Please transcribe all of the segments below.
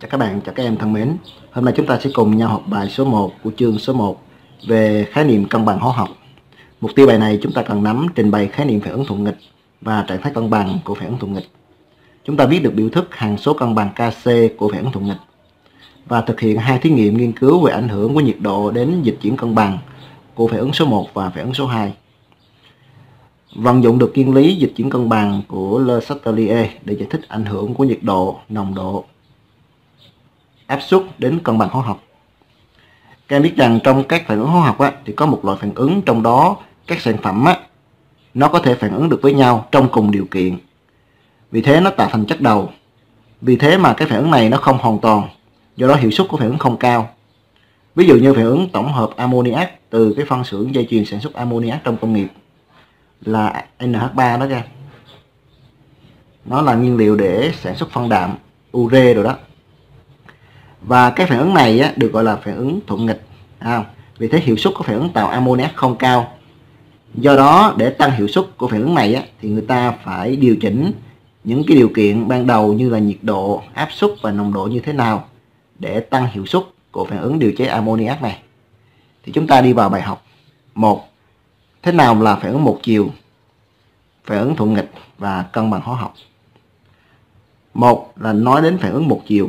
Chào các bạn, chào các em thân mến. Hôm nay chúng ta sẽ cùng nhau học bài số 1 của chương số 1 về khái niệm cân bằng hóa học. Mục tiêu bài này chúng ta cần nắm trình bày khái niệm phản ứng thuận nghịch và trạng thái cân bằng của phản ứng thuận nghịch. Chúng ta viết được biểu thức hằng số cân bằng Kc của phản ứng thuận nghịch và thực hiện 2 thí nghiệm nghiên cứu về ảnh hưởng của nhiệt độ đến dịch chuyển cân bằng của phản ứng số 1 và phản ứng số 2. Vận dụng được nguyên lý dịch chuyển cân bằng của Le Chatelier để giải thích ảnh hưởng của nhiệt độ, nồng độ, áp suất đến cân bằng hóa học. Các em biết rằng trong các phản ứng hóa học thì có một loại phản ứng trong đó các sản phẩm nó có thể phản ứng được với nhau trong cùng điều kiện. Vì thế nó tạo thành chất đầu. Vì thế mà cái phản ứng này nó không hoàn toàn, do đó hiệu suất của phản ứng không cao. Ví dụ như phản ứng tổng hợp ammoniac từ cái phân xưởng dây chuyền sản xuất ammoniac trong công nghiệp là NH3 đó ra. Nó là nguyên liệu để sản xuất phân đạm, ure rồi đó. Và cái phản ứng này được gọi là phản ứng thuận nghịch. Vì thế hiệu suất của phản ứng tạo ammoniac không cao. Do đó để tăng hiệu suất của phản ứng này thì người ta phải điều chỉnh những cái điều kiện ban đầu như là nhiệt độ, áp suất và nồng độ như thế nào để tăng hiệu suất của phản ứng điều chế ammoniac này. Thì chúng ta đi vào bài học. 1. Thế nào là phản ứng một chiều, phản ứng thuận nghịch và cân bằng hóa học? Một là nói đến phản ứng một chiều.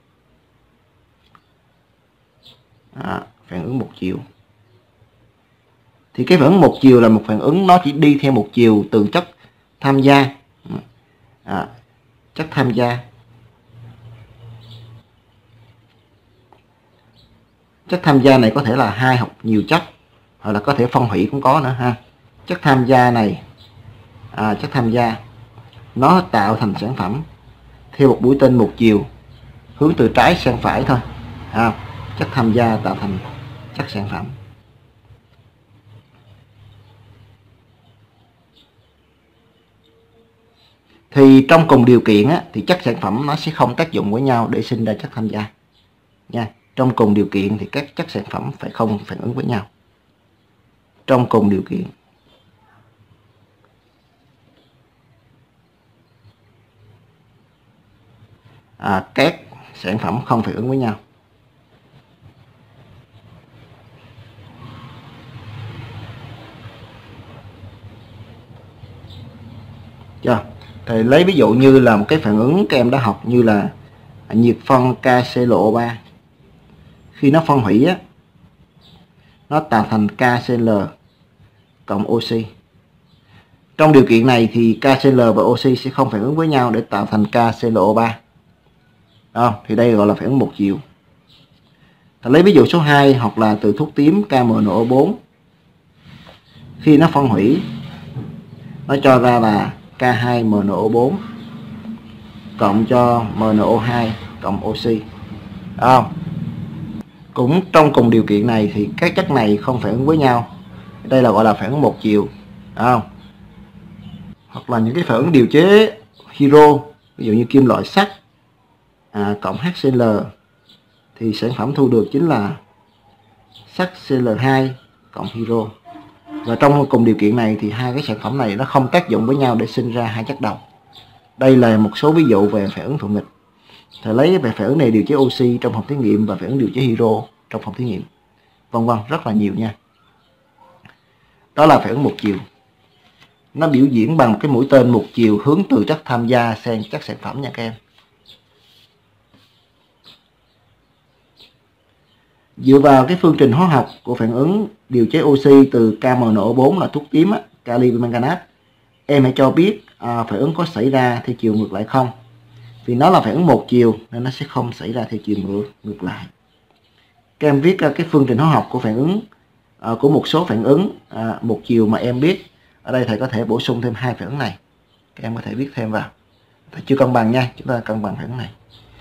Phản ứng một chiều thì cái phản ứng một chiều là một phản ứng nó chỉ đi theo một chiều từ chất tham gia. Chất tham gia. Chất tham gia này có thể là hai hoặc nhiều chất, hoặc là có thể phân hủy cũng có nữa ha. Chất tham gia này, chất tham gia nó tạo thành sản phẩm theo một mũi tên một chiều hướng từ trái sang phải thôi. Chất tham gia tạo thành chất sản phẩm. Thì trong cùng điều kiện thì chất sản phẩm nó sẽ không tác dụng với nhau để sinh ra chất tham gia nha. Trong cùng điều kiện thì các chất sản phẩm phải không phản ứng với nhau. Trong cùng điều kiện. Các sản phẩm không phản ứng với nhau. Thầy lấy ví dụ như là một cái phản ứng các em đã học như là nhiệt phân KClO3. Khi nó phân hủy nó tạo thành KCl cộng oxy. Trong điều kiện này thì KCl và oxy sẽ không phản ứng với nhau để tạo thành KClO3. Thì đây gọi là phản ứng một chiều. Thầy lấy ví dụ số 2 hoặc là từ thuốc tím KMNO4. Khi nó phân hủy nó cho ra là K2MNO4 cộng cho MNO2 cộng oxy. Cũng trong cùng điều kiện này thì các chất này không phản ứng với nhau. Đây là gọi là phản ứng một chiều. Hoặc là những cái phản ứng điều chế hydro, ví dụ như kim loại sắt cộng HCl thì sản phẩm thu được chính là sắt Cl2 cộng hydro. Và trong cùng điều kiện này thì hai cái sản phẩm này nó không tác dụng với nhau để sinh ra hai chất đầu. Đây là một số ví dụ về phản ứng thuận nghịch. Thầy lấy về phản ứng này điều chế oxy trong phòng thí nghiệm và phản ứng điều chế hydro trong phòng thí nghiệm, vân vân, rất là nhiều nha. Đó là phản ứng một chiều. Nó biểu diễn bằng cái mũi tên một chiều hướng từ chất tham gia sang chất sản phẩm nha các em. Dựa vào cái phương trình hóa học của phản ứng điều chế oxy từ KMNO4 là thuốc tím, kali manganate, em hãy cho biết phản ứng có xảy ra theo chiều ngược lại không? Vì nó là phản ứng một chiều nên nó sẽ không xảy ra theo chiều ngược lại. Các em viết cái phương trình hóa học của phản ứng của một số phản ứng một chiều mà em biết. Ở đây thầy có thể bổ sung thêm hai phản ứng này. Các em có thể viết thêm vào. Thầy chưa cân bằng nha, chúng ta cân bằng phản ứng này.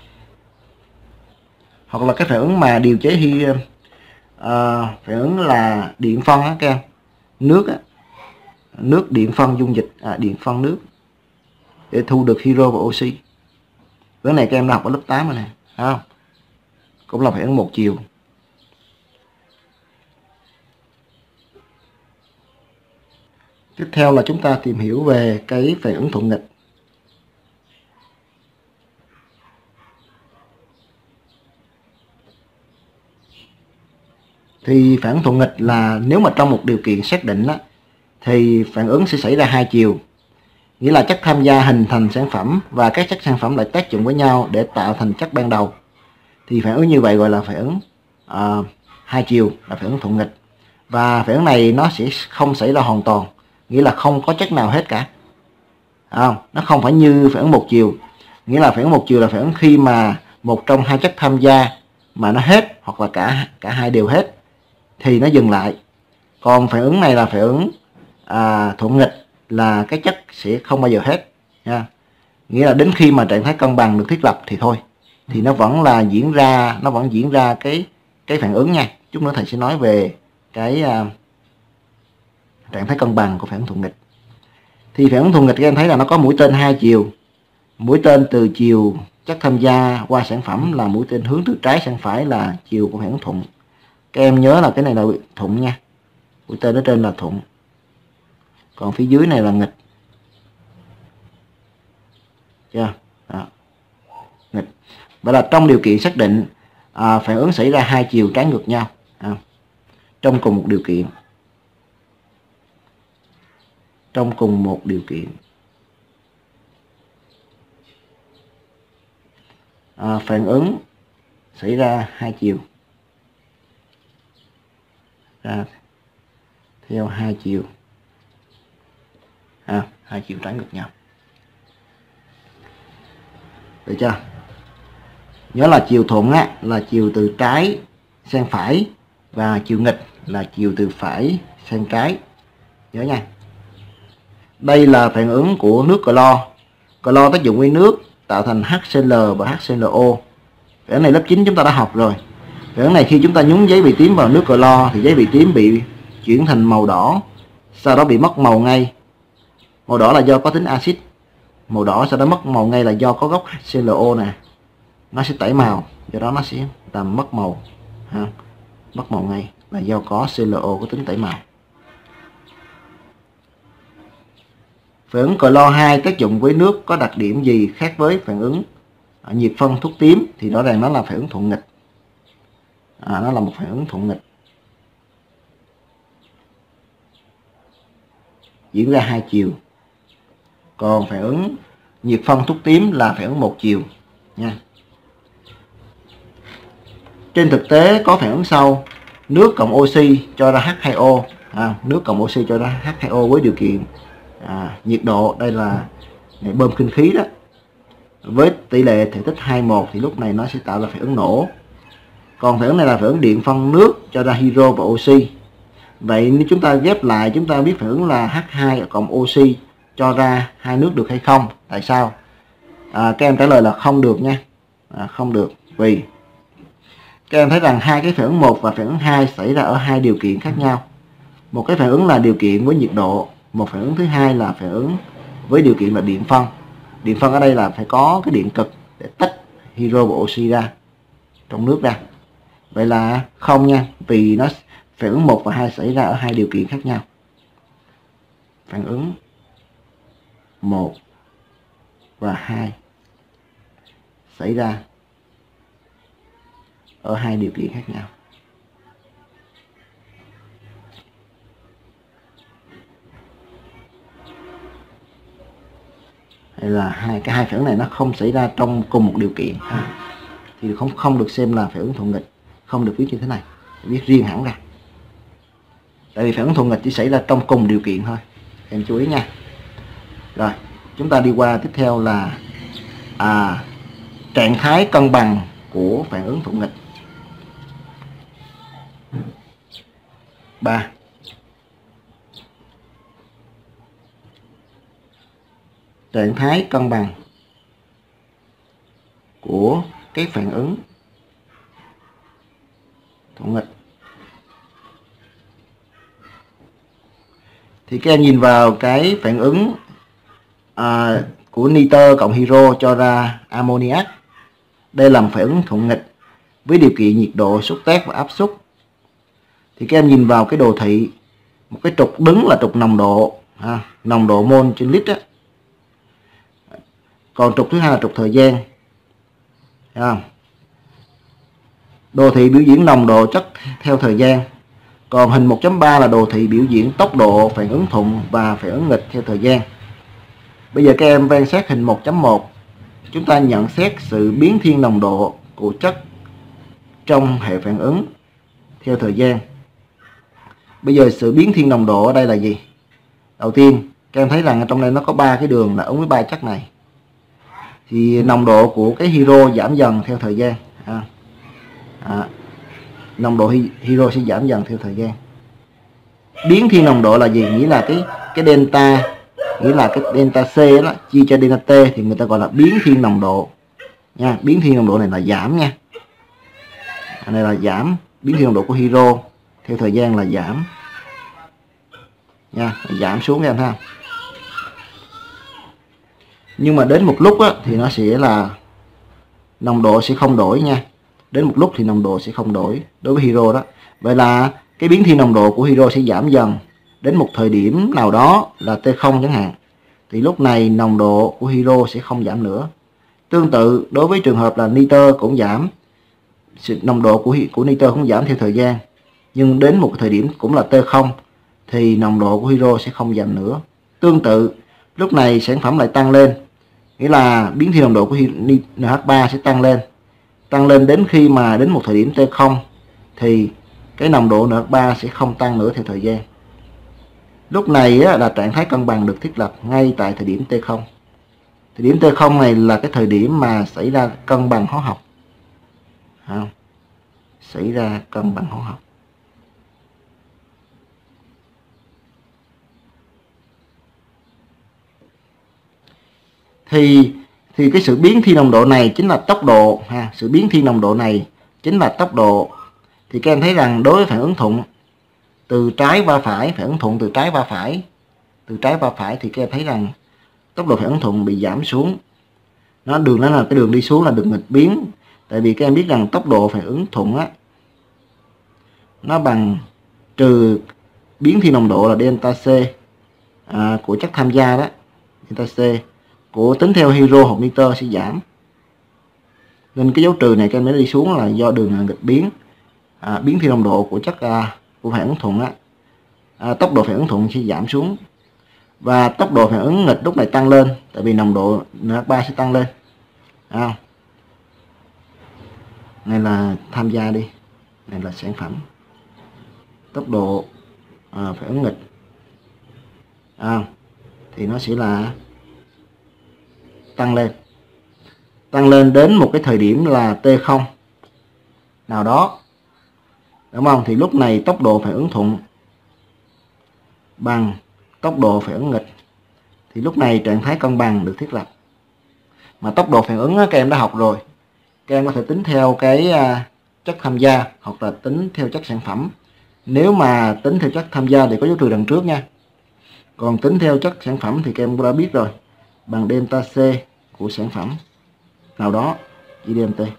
Hoặc là cái phản ứng mà điều chế phản ứng là điện phân các em. Nước điện phân dung dịch, điện phân nước để thu được hydro và oxy. Cái này các em đã học ở lớp 8 rồi nè, cũng là phản ứng một chiều. Tiếp theo là chúng ta tìm hiểu về cái phản ứng thuận nghịch. Thì phản ứng thuận nghịch là nếu mà trong một điều kiện xác định á, thì phản ứng sẽ xảy ra hai chiều. Nghĩa là chất tham gia hình thành sản phẩm và các chất sản phẩm lại tác dụng với nhau để tạo thành chất ban đầu. Thì phản ứng như vậy gọi là phản ứng hai chiều, là phản ứng thuận nghịch. Và phản ứng này nó sẽ không xảy ra hoàn toàn, nghĩa là không có chất nào hết cả. Nó không phải như phản ứng một chiều. Nghĩa là phản ứng một chiều là phản ứng khi mà một trong hai chất tham gia mà nó hết, hoặc là cả hai đều hết thì nó dừng lại. Còn phản ứng này là phản ứng thuận nghịch, là cái chất sẽ không bao giờ hết nha. Nghĩa là đến khi mà trạng thái cân bằng được thiết lập thì thôi, thì nó vẫn diễn ra cái phản ứng nha. Chút nữa thầy sẽ nói về cái trạng thái cân bằng của phản ứng thuận nghịch. Thì phản ứng thuận nghịch các em thấy là nó có mũi tên hai chiều. Mũi tên từ chiều chất tham gia qua sản phẩm là mũi tên hướng từ trái sang phải là chiều của phản ứng thuận. Các em nhớ là cái này là thuận nha. Mũi tên ở trên là thuận, còn phía dưới này là nghịch. Chưa? Đó. Nghịch. Vậy là trong điều kiện xác định phản ứng xảy ra hai chiều trái ngược nhau trong cùng một điều kiện. Trong cùng một điều kiện. Phản ứng xảy ra hai chiều, ra theo hai chiều, hai chiều trái ngược nhau. Được chưa? Nhớ là chiều thuận là chiều từ trái sang phải, và chiều nghịch là chiều từ phải sang trái. Nhớ nha. Đây là phản ứng của nước clo. Clo tác dụng với nước tạo thành HCl và HClO. Phản ứng này lớp 9 chúng ta đã học rồi. Phản ứng này khi chúng ta nhúng giấy bị tím vào nước clo thì giấy bị tím bị chuyển thành màu đỏ, sau đó bị mất màu ngay. Màu đỏ là do có tính axit. Màu đỏ sau đó mất màu ngay là do có gốc HClO nè. Nó sẽ tẩy màu, do đó nó sẽ làm mất màu. Mất màu ngay là do có ClO có tính tẩy màu. Phản ứng clo 2 tác dụng với nước có đặc điểm gì khác với phản ứng nhiệt phân thuốc tím? Thì rõ ràng nó là phản ứng thuận nghịch. Nó là một phản ứng thuận nghịch, diễn ra hai chiều. Còn phản ứng nhiệt phân thuốc tím là phản ứng một chiều nha. Trên thực tế có phản ứng sau: nước cộng oxy cho ra H2O. Nước cộng oxy cho ra H2O với điều kiện nhiệt độ, đây là bơm kinh khí đó, với tỷ lệ thể tích 2:1 thì lúc này nó sẽ tạo ra phản ứng nổ. Còn phản ứng này là phản ứng điện phân nước cho ra hydro và oxy. Vậy nếu chúng ta ghép lại, chúng ta biết phản ứng là H2 cộng oxy cho ra hai nước được hay không? Tại sao? Các em trả lời là không được nha. Không được, vì các em thấy rằng hai cái phản ứng 1 và phản ứng 2 xảy ra ở hai điều kiện khác nhau. Một cái phản ứng là điều kiện với nhiệt độ, một phản ứng thứ hai là phản ứng với điều kiện là điện phân. Điện phân ở đây là phải có cái điện cực để tách hydro và oxy ra trong nước ra. Vậy là không nha, vì nó phản ứng 1 và 2 xảy ra ở hai điều kiện khác nhau. Phản ứng 1 và 2 xảy ra ở hai điều kiện khác nhau. Hay là hai phản ứng này nó không xảy ra trong cùng một điều kiện thì không được xem là phản ứng thuận nghịch, không được viết như thế này, viết riêng hẳn ra. Tại vì phản ứng thuận nghịch chỉ xảy ra trong cùng điều kiện thôi, em chú ý nha. Rồi chúng ta đi qua tiếp theo là trạng thái cân bằng của phản ứng thuận nghịch. 3. Trạng thái cân bằng của cái phản ứng thuận nghịch. Thì các em nhìn vào cái phản ứng của nitơ cộng hydro cho ra ammoniac. Đây là một phản ứng thuận nghịch với điều kiện nhiệt độ, xúc tác và áp suất. Thì các em nhìn vào cái đồ thị, một cái trục đứng là trục nồng độ, nồng độ mol trên lít á. Còn trục thứ hai là trục thời gian. Đồ thị biểu diễn nồng độ chất theo thời gian. Còn hình 1.3 là đồ thị biểu diễn tốc độ phản ứng thuận và phản ứng nghịch theo thời gian. Bây giờ các em quan sát hình 1.1, chúng ta nhận xét sự biến thiên nồng độ của chất trong hệ phản ứng theo thời gian. Bây giờ sự biến thiên nồng độ ở đây là gì? Đầu tiên, các em thấy rằng trong đây nó có 3 cái đường là ứng với 3 chất này. Thì nồng độ của cái hydro giảm dần theo thời gian. Nồng độ hydro sẽ giảm dần theo thời gian. Biến thiên nồng độ là gì? Nghĩa là cái delta, nghĩa là cái delta C đó chia cho delta T thì người ta gọi là biến thiên nồng độ nha. Biến thiên nồng độ này là giảm nha. Này là giảm, biến thiên nồng độ của hydro theo thời gian là giảm nha, giảm xuống các em ha. Nhưng mà đến một lúc á, thì nó sẽ là nồng độ sẽ không đổi nha. Đến một lúc thì nồng độ sẽ không đổi đối với hydro đó. Vậy là cái biến thiên nồng độ của hydro sẽ giảm dần đến một thời điểm nào đó là T0 chẳng hạn. Thì lúc này nồng độ của hydro sẽ không giảm nữa. Tương tự đối với trường hợp là nitơ cũng giảm. Nồng độ của nitơ cũng giảm theo thời gian. Nhưng đến một thời điểm cũng là T0 thì nồng độ của hydro sẽ không giảm nữa. Tương tự lúc này sản phẩm lại tăng lên. Nghĩa là biến thiên nồng độ của NH3 sẽ tăng lên đến khi mà đến một thời điểm T0 thì cái nồng độ NH3 sẽ không tăng nữa theo thời gian. Lúc này á, là trạng thái cân bằng được thiết lập ngay tại thời điểm T0. Thời điểm T0 này là cái thời điểm mà xảy ra cân bằng hóa học. Xảy ra cân bằng hóa học. Thì cái sự biến thiên nồng độ này chính là tốc độ ha, sự biến thiên nồng độ này chính là tốc độ. Thì các em thấy rằng đối với phản ứng thuận từ trái qua phải, phản ứng thuận từ trái qua phải thì các em thấy rằng tốc độ phản ứng thuận bị giảm xuống. Nó là cái đường đi xuống là đường nghịch biến. Tại vì các em biết rằng tốc độ phản ứng thuận á, nó bằng trừ biến thiên nồng độ là delta C của chất tham gia đó, delta C của tính theo hydro hoặc nitơ sẽ giảm. Nên cái dấu trừ này các em mới đi xuống là do đường nghịch biến. Biến thiên nồng độ của chất của phản ứng thuận á, tốc độ phản ứng thuận sẽ giảm xuống. Và tốc độ phản ứng nghịch lúc này tăng lên, tại vì nồng độ NH3 sẽ tăng lên. Này là tham gia đi, này là sản phẩm. Tốc độ phản ứng nghịch thì nó sẽ là tăng lên đến một cái thời điểm là T0 nào đó, đúng không? Thì lúc này tốc độ phản ứng thuận bằng tốc độ phản ứng nghịch. Thì lúc này trạng thái cân bằng được thiết lập. Mà tốc độ phản ứng các em đã học rồi. Các em có thể tính theo cái chất tham gia hoặc là tính theo chất sản phẩm. Nếu mà tính theo chất tham gia thì có dấu trừ đằng trước nha. Còn tính theo chất sản phẩm thì các em cũng đã biết rồi, bằng delta C của sản phẩm nào đó chia delta T.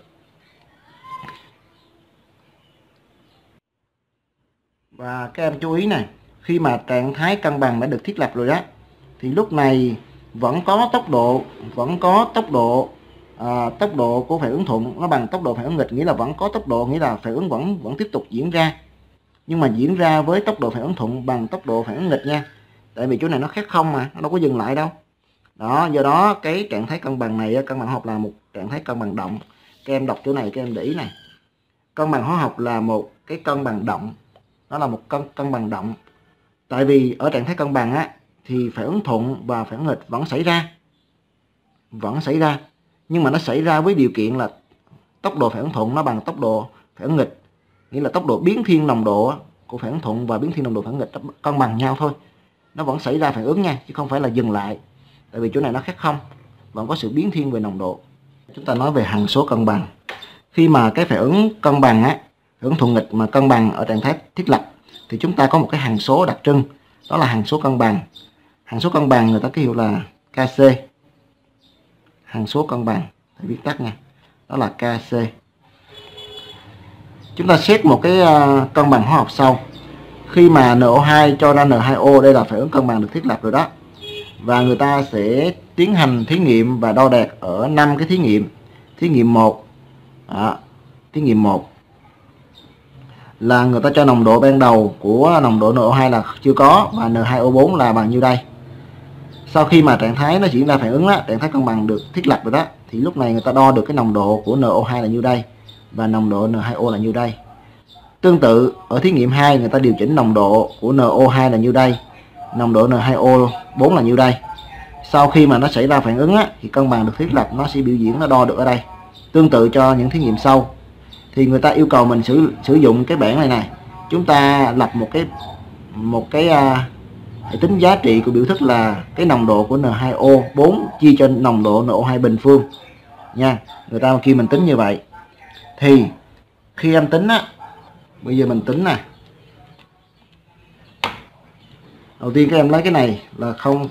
Và các em chú ý này, khi mà trạng thái cân bằng đã được thiết lập rồi đó, thì lúc này vẫn có tốc độ của phản ứng thuận nó bằng tốc độ phản ứng nghịch, nghĩa là vẫn có tốc độ, nghĩa là phản ứng vẫn tiếp tục diễn ra, nhưng mà diễn ra với tốc độ phản ứng thuận bằng tốc độ phản ứng nghịch nha. Tại vì chỗ này nó khác không mà, nó đâu có dừng lại đâu. Đó, do đó cái trạng thái cân bằng này, cân bằng hóa học là một trạng thái cân bằng động. Các em đọc chỗ này, các em để ý này. Cân bằng hóa học là một cái cân bằng động. Nó là một cân bằng động. Tại vì ở trạng thái cân bằng á, thì phản ứng thuận và phản ứng nghịch vẫn xảy ra. Nhưng mà nó xảy ra với điều kiện là tốc độ phản ứng thuận nó bằng tốc độ phản ứng nghịch. Nghĩa là tốc độ biến thiên nồng độ của phản ứng thuận và biến thiên nồng độ phản ứng nghịch cân bằng nhau thôi. Nó vẫn xảy ra phản ứng nha, chứ không phải là dừng lại. Tại vì chỗ này nó khác không, vẫn có sự biến thiên về nồng độ. Chúng ta nói về hằng số cân bằng. Khi mà cái phản ứng cân bằng á, phản ứng thuận nghịch mà cân bằng ở trạng thái thiết lập thì chúng ta có một cái hằng số đặc trưng, đó là hằng số cân bằng. Hằng số cân bằng người ta ký hiệu là Kc. Hằng số cân bằng phải viết tắt nha, đó là Kc. Chúng ta xét một cái cân bằng hóa học sau. Khi mà NO2 cho ra N2O, đây là phản ứng cân bằng được thiết lập rồi đó. Và người ta sẽ tiến hành thí nghiệm và đo đạc ở 5 cái thí nghiệm. Thí nghiệm 1. Thí nghiệm 1. là người ta cho nồng độ ban đầu của nồng độ NO2 là chưa có và N2O4 là bằng nhiêu đây. Sau khi mà trạng thái nó diễn ra phản ứng đó, trạng thái cân bằng được thiết lập rồi đó, thì lúc này người ta đo được cái nồng độ của NO2 là nhiêu đây và nồng độ N2O là nhiêu đây. Tương tự ở thí nghiệm 2 người ta điều chỉnh nồng độ của NO2 là nhiêu đây, nồng độ N2O4 là nhiêu đây. Sau khi mà nó xảy ra phản ứng á, thì cân bằng được thiết lập, nó sẽ biểu diễn, nó đo được ở đây. Tương tự cho những thí nghiệm sau thì người ta yêu cầu mình sử dụng cái bảng này này, chúng ta lập một cái hãy tính giá trị của biểu thức là cái nồng độ của N2O4 chia cho nồng độ NO2 bình phương nha. Người ta kêu mình tính như vậy. Thì khi em tính á, bây giờ mình tính nè, đầu tiên các em lấy cái này là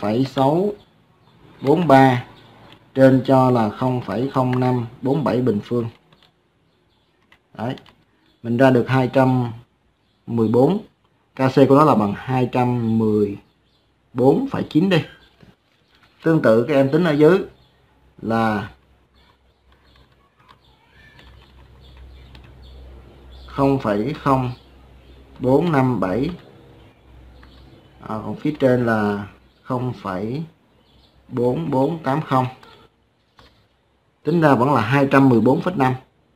0,643 trên cho là 0,0547 bình phương. Đấy, mình ra được 214. KC của nó là bằng 214,9 đi. Tương tự các em tính ở dưới là 0,0457, còn phía trên là 0,4480. Tính ra vẫn là 214,5.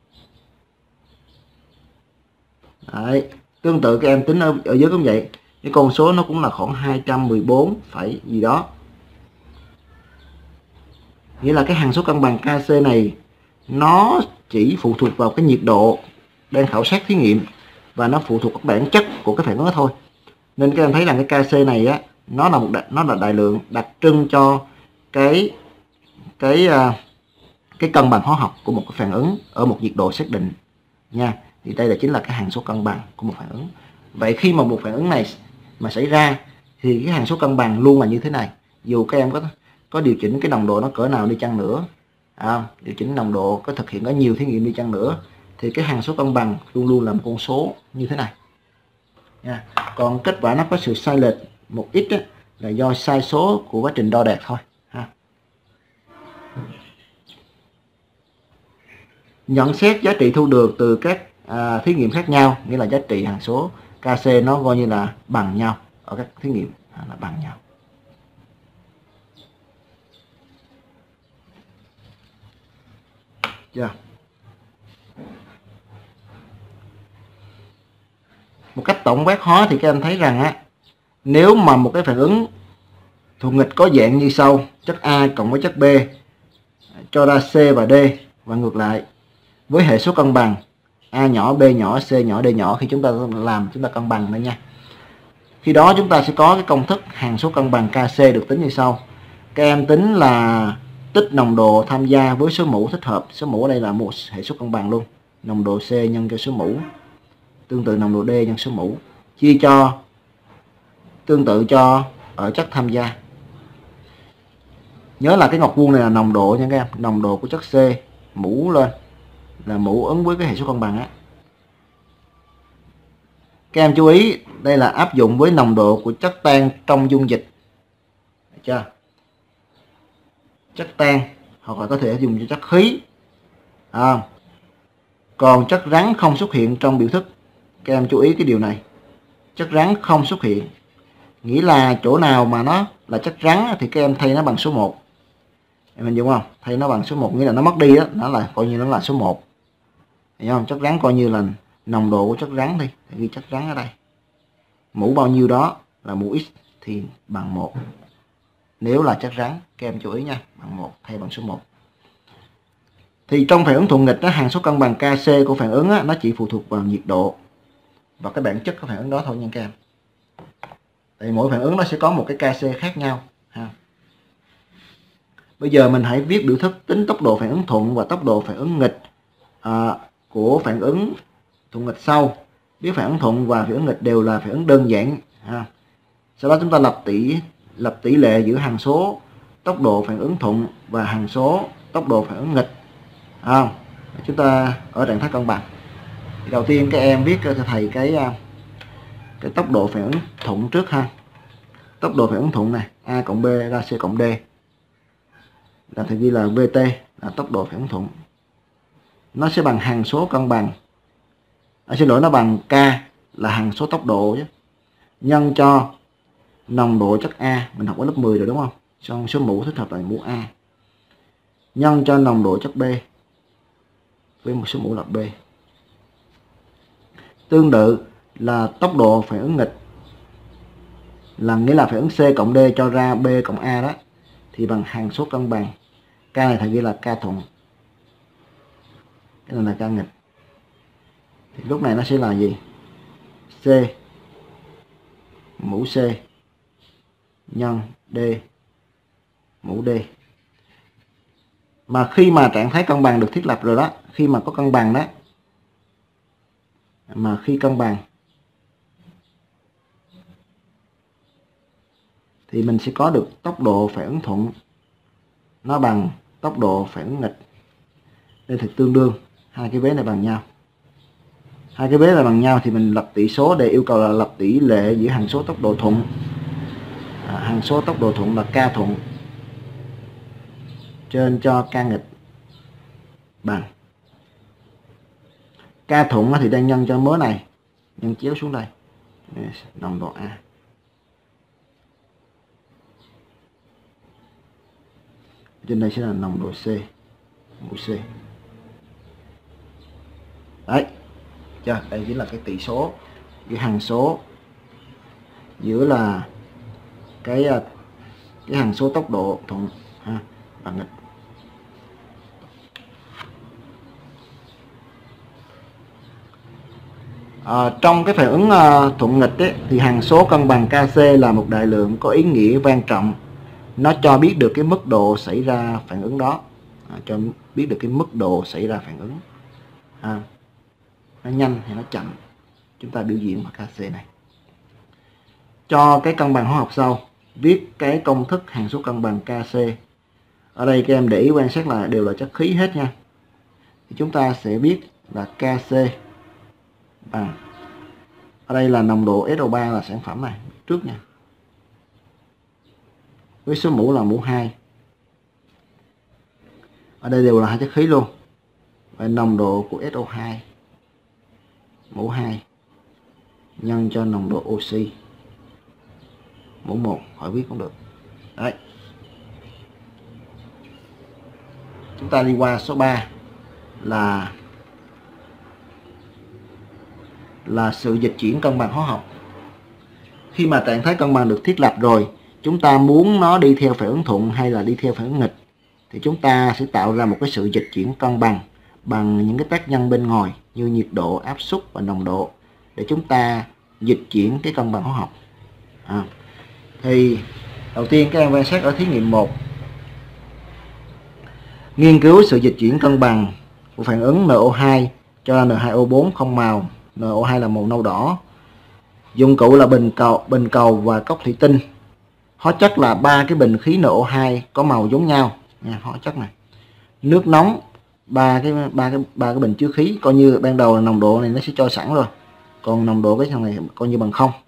Đấy, tương tự các em tính ở dưới cũng vậy, cái con số nó cũng là khoảng 214 phẩy gì đó. Nghĩa là cái hằng số cân bằng KC này nó chỉ phụ thuộc vào cái nhiệt độ đang khảo sát thí nghiệm và nó phụ thuộc vào bản chất của cái phản ứng đó thôi. Nên các em thấy rằng cái KC này á, nó là đại lượng đặc trưng cho cái cân bằng hóa học của một cái phản ứng ở một nhiệt độ xác định nha. Thì đây chính là cái hằng số cân bằng của một phản ứng. Vậy khi mà một phản ứng này mà xảy ra thì cái hằng số cân bằng luôn là như thế này, dù các em có điều chỉnh cái nồng độ nó cỡ nào đi chăng nữa, điều chỉnh nồng độ có thực hiện có nhiều thí nghiệm đi chăng nữa, thì cái hằng số cân bằng luôn luôn là một con số như thế này nha. Còn kết quả nó có sự sai lệch một ít đó, là do sai số của quá trình đo đạc thôi ha. Nhận xét giá trị thu được từ các thí nghiệm khác nhau, nghĩa là giá trị hằng số KC nó coi như là bằng nhau ở các thí nghiệm, là bằng nhau. Chưa? Một cách tổng quát hóa thì các em thấy rằng á, nếu mà một cái phản ứng thuộc nghịch có dạng như sau: chất A cộng với chất B cho ra C và D, và ngược lại với hệ số cân bằng A nhỏ, B nhỏ, C nhỏ, D nhỏ, khi chúng ta cân bằng nữa nha. Khi đó chúng ta sẽ có cái công thức hằng số cân bằng KC được tính như sau. Các em tính là tích nồng độ tham gia với số mũ thích hợp. Số mũ ở đây là một hệ số cân bằng luôn. Nồng độ C nhân cho số mũ. Tương tự nồng độ D nhân số mũ. Chia cho tương tự cho ở chất tham gia. Nhớ là cái ngoặc vuông này là nồng độ nha các em. Nồng độ của chất C mũ lên là mũ ứng với cái hệ số cân bằng á. Các em chú ý, đây là áp dụng với nồng độ của chất tan trong dung dịch. Được chưa? Chất tan hoặc là có thể dùng cho chất khí. Còn chất rắn không xuất hiện trong biểu thức. Các em chú ý cái điều này. Chất rắn không xuất hiện. Nghĩa là chỗ nào mà nó là chất rắn thì các em thay nó bằng số 1. Em hình dung không? Thay nó bằng số 1 nghĩa là nó mất đi đó, nó là coi như nó là số 1. Hiểu không? Chất rắn coi như là nồng độ của chất rắn đi, ghi chất rắn ở đây. Mũ bao nhiêu đó là mũ x thì bằng 1. Nếu là chất rắn, các em chú ý nha, bằng 1 thay bằng số 1. Thì trong phản ứng thuận nghịch đó, hằng số cân bằng KC của phản ứng á, nó chỉ phụ thuộc vào nhiệt độ và cái bản chất của phản ứng đó thôi nha các em. Tại mỗi phản ứng nó sẽ có một cái KC khác nhau ha. Bây giờ mình hãy viết biểu thức tính tốc độ phản ứng thuận và tốc độ phản ứng nghịch của phản ứng thuận nghịch sau. Biết phản ứng thuận và phản ứng nghịch đều là phản ứng đơn giản ha. Sau đó chúng ta lập tỷ lệ giữa hằng số tốc độ phản ứng thuận và hằng số tốc độ phản ứng nghịch. Chúng ta ở trạng thái cân bằng. Thì đầu tiên các em viết cho thầy cái tốc độ phản ứng thuận trước ha. Tốc độ phản ứng thuận này, A cộng B ra C cộng D. Là thầy ghi là VT là tốc độ phản ứng thuận. Nó sẽ bằng hằng số cân bằng xin lỗi, nó bằng K là hằng số tốc độ chứ, nhân cho nồng độ chất A, mình học ở lớp 10 rồi đúng không? Xong số mũ thích hợp là mũ A, nhân cho nồng độ chất B với một số mũ là B. Tương tự là tốc độ phản ứng nghịch, là nghĩa là phản ứng C cộng D cho ra B cộng A đó, thì bằng hằng số cân bằng. K này thầy ghi là K thuận, cái này là K nghịch. Thì lúc này nó sẽ là gì? C mũ C nhân D mũ D. Mà khi mà trạng thái cân bằng được thiết lập rồi đó, khi mà có cân bằng đó, mà khi cân bằng thì mình sẽ có được tốc độ phản ứng thuận nó bằng tốc độ phản ứng nghịch. Nên thì tương đương hai cái vế này bằng nhau. Hai cái vế này bằng nhau thì mình lập tỷ số để yêu cầu là lập tỷ lệ giữa hằng số tốc độ thuận. Hằng số tốc độ thuận là K thuận trên cho K nghịch bằng K thuận thì đang nhân cho mớ này, nhân chéo xuống đây, nồng độ A. Trên đây sẽ là nồng độ C mũ C. Đấy, đây chính là cái tỷ số giữa hằng số, giữa là cái hằng số tốc độ thuận và nghịch. Trong cái phản ứng thuận nghịch ấy, thì hằng số cân bằng Kc là một đại lượng có ý nghĩa quan trọng. Nó cho biết được cái mức độ xảy ra phản ứng đó, cho biết được cái mức độ xảy ra phản ứng, nó nhanh hay nó chậm. Chúng ta biểu diễn bằng Kc này. Cho cái cân bằng hóa học sau, viết cái công thức hằng số cân bằng Kc. Ở đây các em để ý quan sát là đều là chất khí hết nha. Thì chúng ta sẽ biết là Kc bằng, ở đây là nồng độ SO3 là sản phẩm này trước nha, với số mũ là mũ 2. Ở đây đều là hai chất khí luôn. Và nồng độ của SO2 mũ 2 nhân cho nồng độ oxy mũ 1, hỏi viết cũng được. Đấy. Chúng ta đi qua số 3 là sự dịch chuyển cân bằng hóa học. Khi mà trạng thái cân bằng được thiết lập rồi, chúng ta muốn nó đi theo phản ứng thuận hay là đi theo phản ứng nghịch, thì chúng ta sẽ tạo ra một cái sự dịch chuyển cân bằng bằng những cái tác nhân bên ngoài như nhiệt độ, áp suất và nồng độ để chúng ta dịch chuyển cái cân bằng hóa học. Thì đầu tiên các em quan sát ở thí nghiệm 1, nghiên cứu sự dịch chuyển cân bằng của phản ứng NO2 cho N2O4 không màu. NO2 là màu nâu đỏ. Dụng cụ là bình cầu và cốc thủy tinh. Hóa chất là 3 cái bình khí NO2 có màu giống nhau nha, hóa chất này. Nước nóng, ba cái bình chứa khí, coi như ban đầu là nồng độ này nó sẽ cho sẵn rồi, còn nồng độ cái thằng này coi như bằng 0.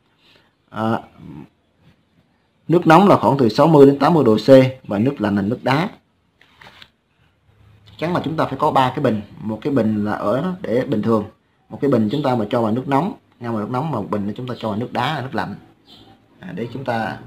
Nước nóng là khoảng từ 60 đến 80 độ C và nước lạnh là nước đá. Chắc chắn là chúng ta phải có 3 cái bình, một cái bình là ở đó để bình thường, một cái bình chúng ta mà cho vào nước nóng, ngâm vào nước nóng, mà một bình là chúng ta cho vào nước đá là nước lạnh, để chúng ta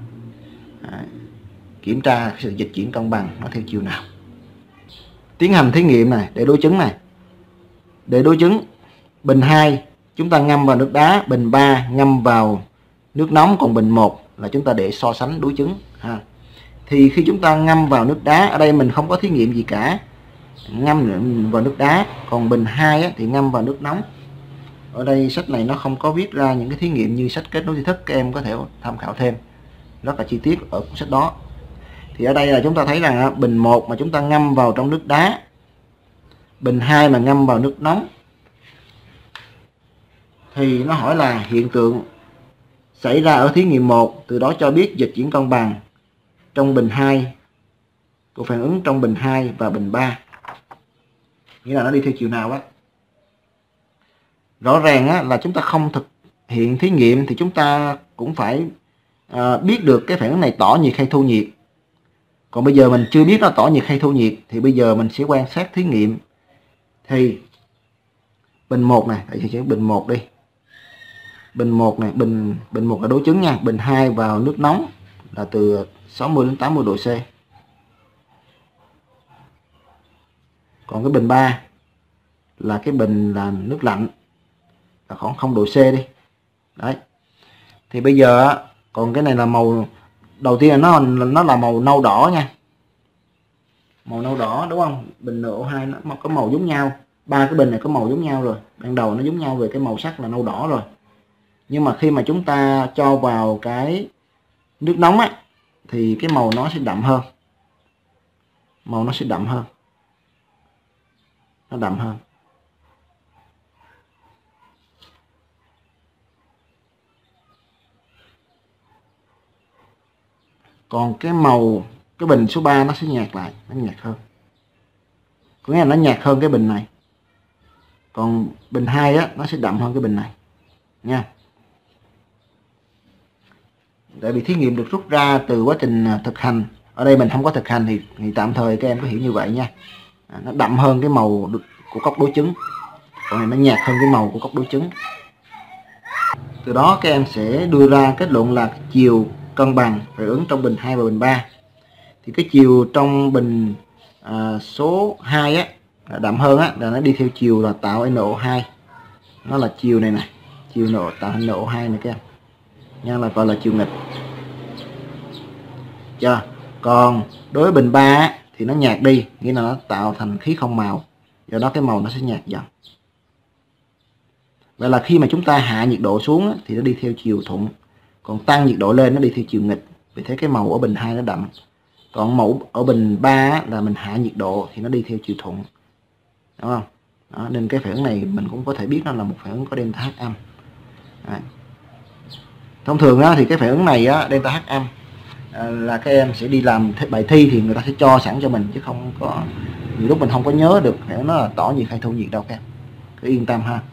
kiểm tra sự dịch chuyển cân bằng nó theo chiều nào. Tiến hành thí nghiệm này để đối chứng này. Để đối chứng, bình 2 chúng ta ngâm vào nước đá, bình 3 ngâm vào nước nóng, còn bình 1 là chúng ta để so sánh đối chứng. Thì khi chúng ta ngâm vào nước đá, ở đây mình không có thí nghiệm gì cả, ngâm vào nước đá, còn bình 2 thì ngâm vào nước nóng. Ở đây sách này nó không có viết ra những cái thí nghiệm như sách kết nối tri thức, các em có thể tham khảo thêm rất là chi tiết ở cuốn sách đó. Thì ở đây là chúng ta thấy rằng bình 1 mà chúng ta ngâm vào trong nước đá, bình 2 mà ngâm vào nước nóng, thì nó hỏi là hiện tượng xảy ra ở thí nghiệm 1, từ đó cho biết dịch chuyển cân bằng trong bình 2 của phản ứng trong bình 2 và bình 3, nghĩa là nó đi theo chiều nào á. Rõ ràng là chúng ta không thực hiện thí nghiệm thì chúng ta cũng phải biết được cái phản ứng này tỏ nhiệt hay thu nhiệt. Còn bây giờ mình chưa biết nó tỏ nhiệt hay thu nhiệt, thì bây giờ mình sẽ quan sát thí nghiệm. Thì Bình 1 này, tại chữ bình 1 đi. Bình 1 này, bình 1 là đối chứng nha. Bình 2 vào nước nóng là từ 60 đến 80 độ C. Còn cái bình 3 là cái bình là nước lạnh, là khoảng 0 độ C đi. Đấy. Thì bây giờ còn cái này là màu đầu tiên là nó là màu nâu đỏ nha. Màu nâu đỏ đúng không? Bình NO2 nó có màu giống nhau. Ba cái bình này có màu giống nhau rồi. Ban đầu nó giống nhau về cái màu sắc là nâu đỏ rồi. Nhưng mà khi mà chúng ta cho vào cái nước nóng á thì cái màu nó sẽ đậm hơn. Màu nó sẽ đậm hơn. Nó đậm hơn. Còn cái màu cái bình số 3 nó sẽ nhạt lại, nó nhạt hơn. Có nghĩa là nó nhạt hơn cái bình này. Còn bình 2 á nó sẽ đậm hơn cái bình này nha. Tại vì thí nghiệm được rút ra từ quá trình thực hành. Ở đây mình không có thực hành thì tạm thời các em có hiểu như vậy nha. Nó đậm hơn cái màu của cốc đối chứng. Còn này nó nhạt hơn cái màu của cốc đối chứng. Từ đó các em sẽ đưa ra kết luận là chiều cân bằng phản ứng trong bình 2 và bình 3. Thì cái chiều trong bình số 2 á đậm hơn á là nó đi theo chiều là tạo NO2. Nó là chiều này nè, chiều tạo thành NO2 này các em. Nha, là gọi là chiều nghịch. Chưa? Còn đối với bình 3 á, thì nó nhạt đi, nghĩa là nó tạo thành khí không màu. Do đó cái màu nó sẽ nhạt dần. Vậy là khi mà chúng ta hạ nhiệt độ xuống á, thì nó đi theo chiều thuận. Còn tăng nhiệt độ lên nó đi theo chiều nghịch. Vì thế cái màu ở bình 2 nó đậm. Còn màu ở bình 3 á, là mình hạ nhiệt độ thì nó đi theo chiều thuận. Đúng không? Đó, nên cái phản ứng này mình cũng có thể biết nó là một phản ứng có delta H âm. Đấy. Thông thường á, thì cái phản ứng này á, delta H âm là các em sẽ đi làm bài thi thì người ta sẽ cho sẵn cho mình, chứ không có nhiều lúc mình không có nhớ được phản ứng nó là tỏ nhiệt hay thu nhiệt đâu các em. Cứ yên tâm ha.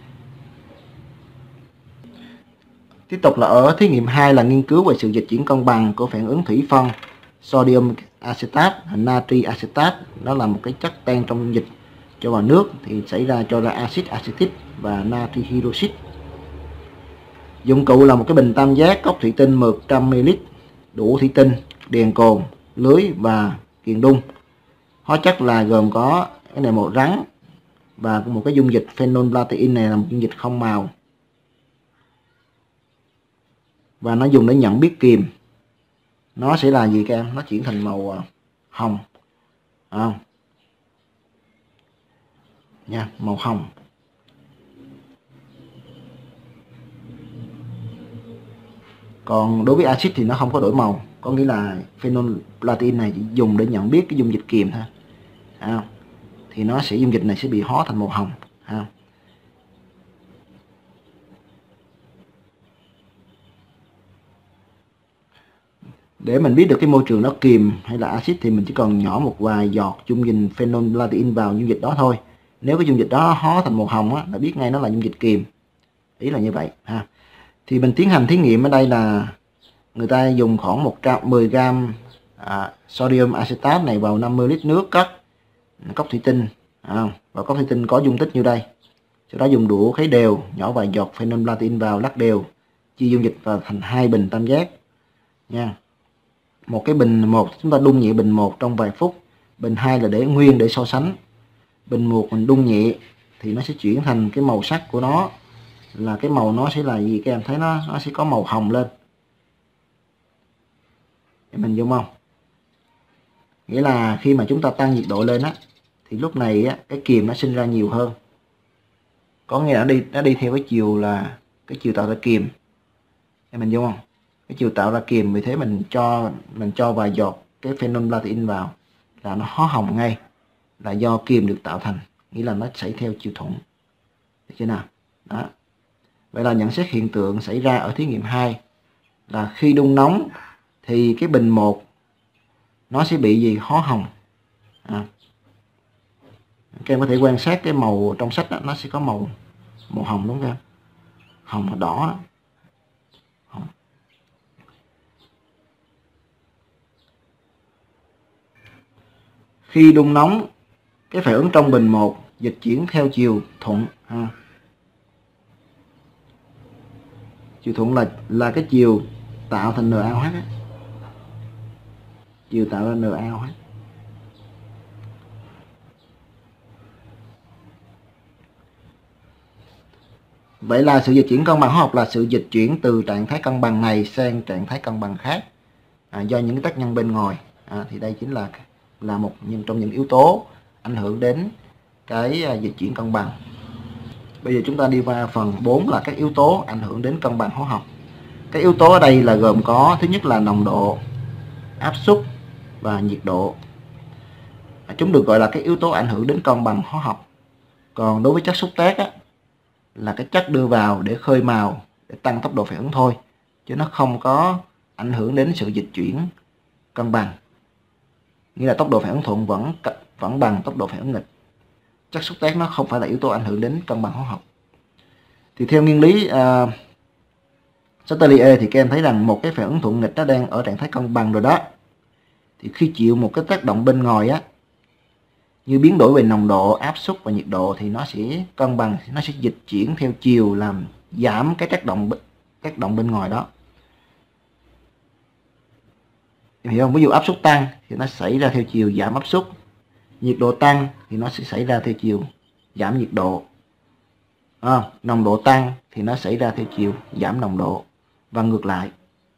Tiếp tục là ở thí nghiệm 2 là nghiên cứu về sự dịch chuyển cân bằng của phản ứng thủy phân sodium acetate, natri acetate. Nó là một cái chất tan trong dung dịch cho vào nước thì xảy ra cho ra axit acetic và natri hydroxit. Dụng cụ là một cái bình tam giác cốc thủy tinh 100 ml, đủ thủy tinh, đèn cồn, lưới và kiềng đun. Hóa chất là gồm có cái này màu rắn và một cái dung dịch phenolplatin này là một dung dịch không màu. Và nó dùng để nhận biết kiềm. Nó sẽ là gì các em? Nó chuyển thành màu hồng. Không? Nha, màu hồng. Còn đối với axit thì nó không có đổi màu, có nghĩa là phenolplatin này chỉ dùng để nhận biết cái dung dịch kiềm thôi. Thì nó sẽ dung dịch này sẽ bị hóa thành màu hồng. Để mình biết được cái môi trường nó kiềm hay là axit thì mình chỉ cần nhỏ một vài giọt dung dịch phenolplatin vào dung dịch đó thôi. Nếu cái dung dịch đó hóa thành màu hồng á, là biết ngay nó là dung dịch kiềm. Ý là như vậy ha. Thì mình tiến hành thí nghiệm ở đây là người ta dùng khoảng 110 g sodium acetate này vào 50 lít nước cốc thủy tinh. Và cốc thủy tinh có dung tích như đây. Sau đó dùng đũa khuấy đều, nhỏ vài giọt phenolplatin vào, lắc đều, chia dung dịch vào thành 2 bình tam giác nha. Một cái bình 1 chúng ta đun nhẹ bình 1 trong vài phút, bình 2 là để nguyên để so sánh. Bình 1 mình đun nhẹ thì nó sẽ chuyển thành cái màu sắc của nó là cái màu nó sẽ là gì các em thấy, nó sẽ có màu hồng lên. Mình dùng không? Nghĩa là khi mà chúng ta tăng nhiệt độ lên á thì lúc này á, cái kiềm nó sinh ra nhiều hơn. Có nghĩa là nó đi theo cái chiều là cái chiều tạo ra kiềm. Mình dùng không? Cái chiều tạo ra kiềm, vì thế mình cho vài giọt cái phenolplatin vào là nó hóa hồng ngay, là do kiềm được tạo thành, nghĩa là nó xảy theo chiều thuận. Được chưa nào? Đó. Vậy là nhận xét hiện tượng xảy ra ở thí nghiệm 2 là khi đun nóng thì cái bình 1 nó sẽ bị gì? Hóa hồng. Các em có thể quan sát cái màu trong sách đó, nó sẽ có màu hồng đúng không? Hồng và đỏ đó. Khi đun nóng, cái phản ứng trong bình 1 dịch chuyển theo chiều thuận ha. Chiều thuận là cái chiều tạo thành NaOH á. Chiều tạo ra NaOH. Vậy là sự dịch chuyển cân bằng hóa học là sự dịch chuyển từ trạng thái cân bằng này sang trạng thái cân bằng khác do những tác nhân bên ngoài. Thì đây chính là một trong những yếu tố ảnh hưởng đến cái dịch chuyển cân bằng. Bây giờ chúng ta đi qua phần 4 là các yếu tố ảnh hưởng đến cân bằng hóa học. Các yếu tố ở đây là gồm có thứ nhất là nồng độ, áp suất và nhiệt độ. Chúng được gọi là các yếu tố ảnh hưởng đến cân bằng hóa học. Còn đối với chất xúc tác á, là cái chất đưa vào để khơi màu, để tăng tốc độ phản ứng thôi, chứ nó không có ảnh hưởng đến sự dịch chuyển cân bằng. Nghĩa là tốc độ phản ứng thuận vẫn bằng tốc độ phản ứng nghịch. Chất xúc tác nó không phải là yếu tố ảnh hưởng đến cân bằng hóa học. Thì theo nguyên lý Chatelier thì các em thấy rằng một cái phản ứng thuận nghịch nó đang ở trạng thái cân bằng rồi đó. Thì khi chịu một cái tác động bên ngoài á, như biến đổi về nồng độ, áp suất và nhiệt độ, thì nó sẽ cân bằng, nó sẽ dịch chuyển theo chiều làm giảm cái tác động bên ngoài đó. Em hiểu không? Ví dụ áp suất tăng thì nó xảy ra theo chiều giảm áp suất, nhiệt độ tăng thì nó sẽ xảy ra theo chiều giảm nhiệt độ. Nồng độ tăng thì nó xảy ra theo chiều giảm nồng độ và ngược lại.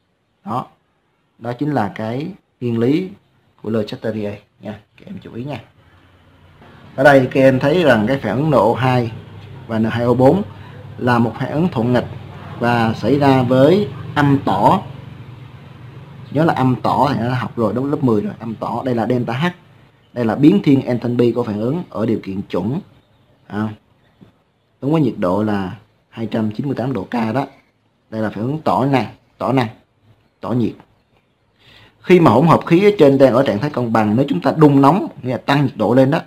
Đó chính là cái nguyên lý của Le Chatelier nha, các em chú ý nha. Ở đây các em thấy rằng cái phản ứng NO2 và N2O4 là một phản ứng thuận nghịch và xảy ra với âm tỏ. Nhớ là âm tỏ thì đã học rồi, đúng lớp 10 rồi. Âm tỏ đây là delta H. Đây là biến thiên enthalpy của phản ứng ở điều kiện chuẩn. Ứng với nhiệt độ là 298 độ K đó. Đây là phản ứng tỏ nhiệt. Khi mà hỗn hợp khí ở trên đang ở trạng thái cân bằng, nếu chúng ta đun nóng, nghĩa là tăng nhiệt độ lên đó.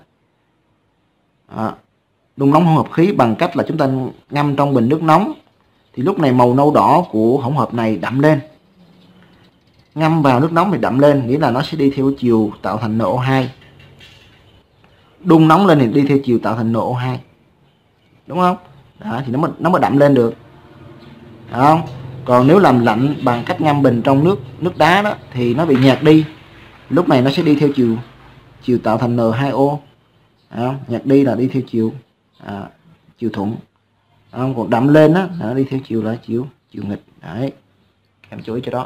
Đun nóng hỗn hợp khí bằng cách là chúng ta ngâm trong bình nước nóng, thì lúc này màu nâu đỏ của hỗn hợp này đậm lên. Ngâm vào nước nóng thì đậm lên, nghĩa là nó sẽ đi theo chiều tạo thành NO2. Đun nóng lên thì đi theo chiều tạo thành NO2, đúng không? Đó, thì nó mới đậm lên được. Được không? Còn nếu làm lạnh bằng cách ngâm bình trong nước đá đó thì nó bị nhạt đi. Lúc này nó sẽ đi theo chiều tạo thành N2O. Nhạt đi là đi theo chiều thuận. Còn đậm lên đó, nó đi theo chiều nghịch. Đấy, các em chú ý cho đó.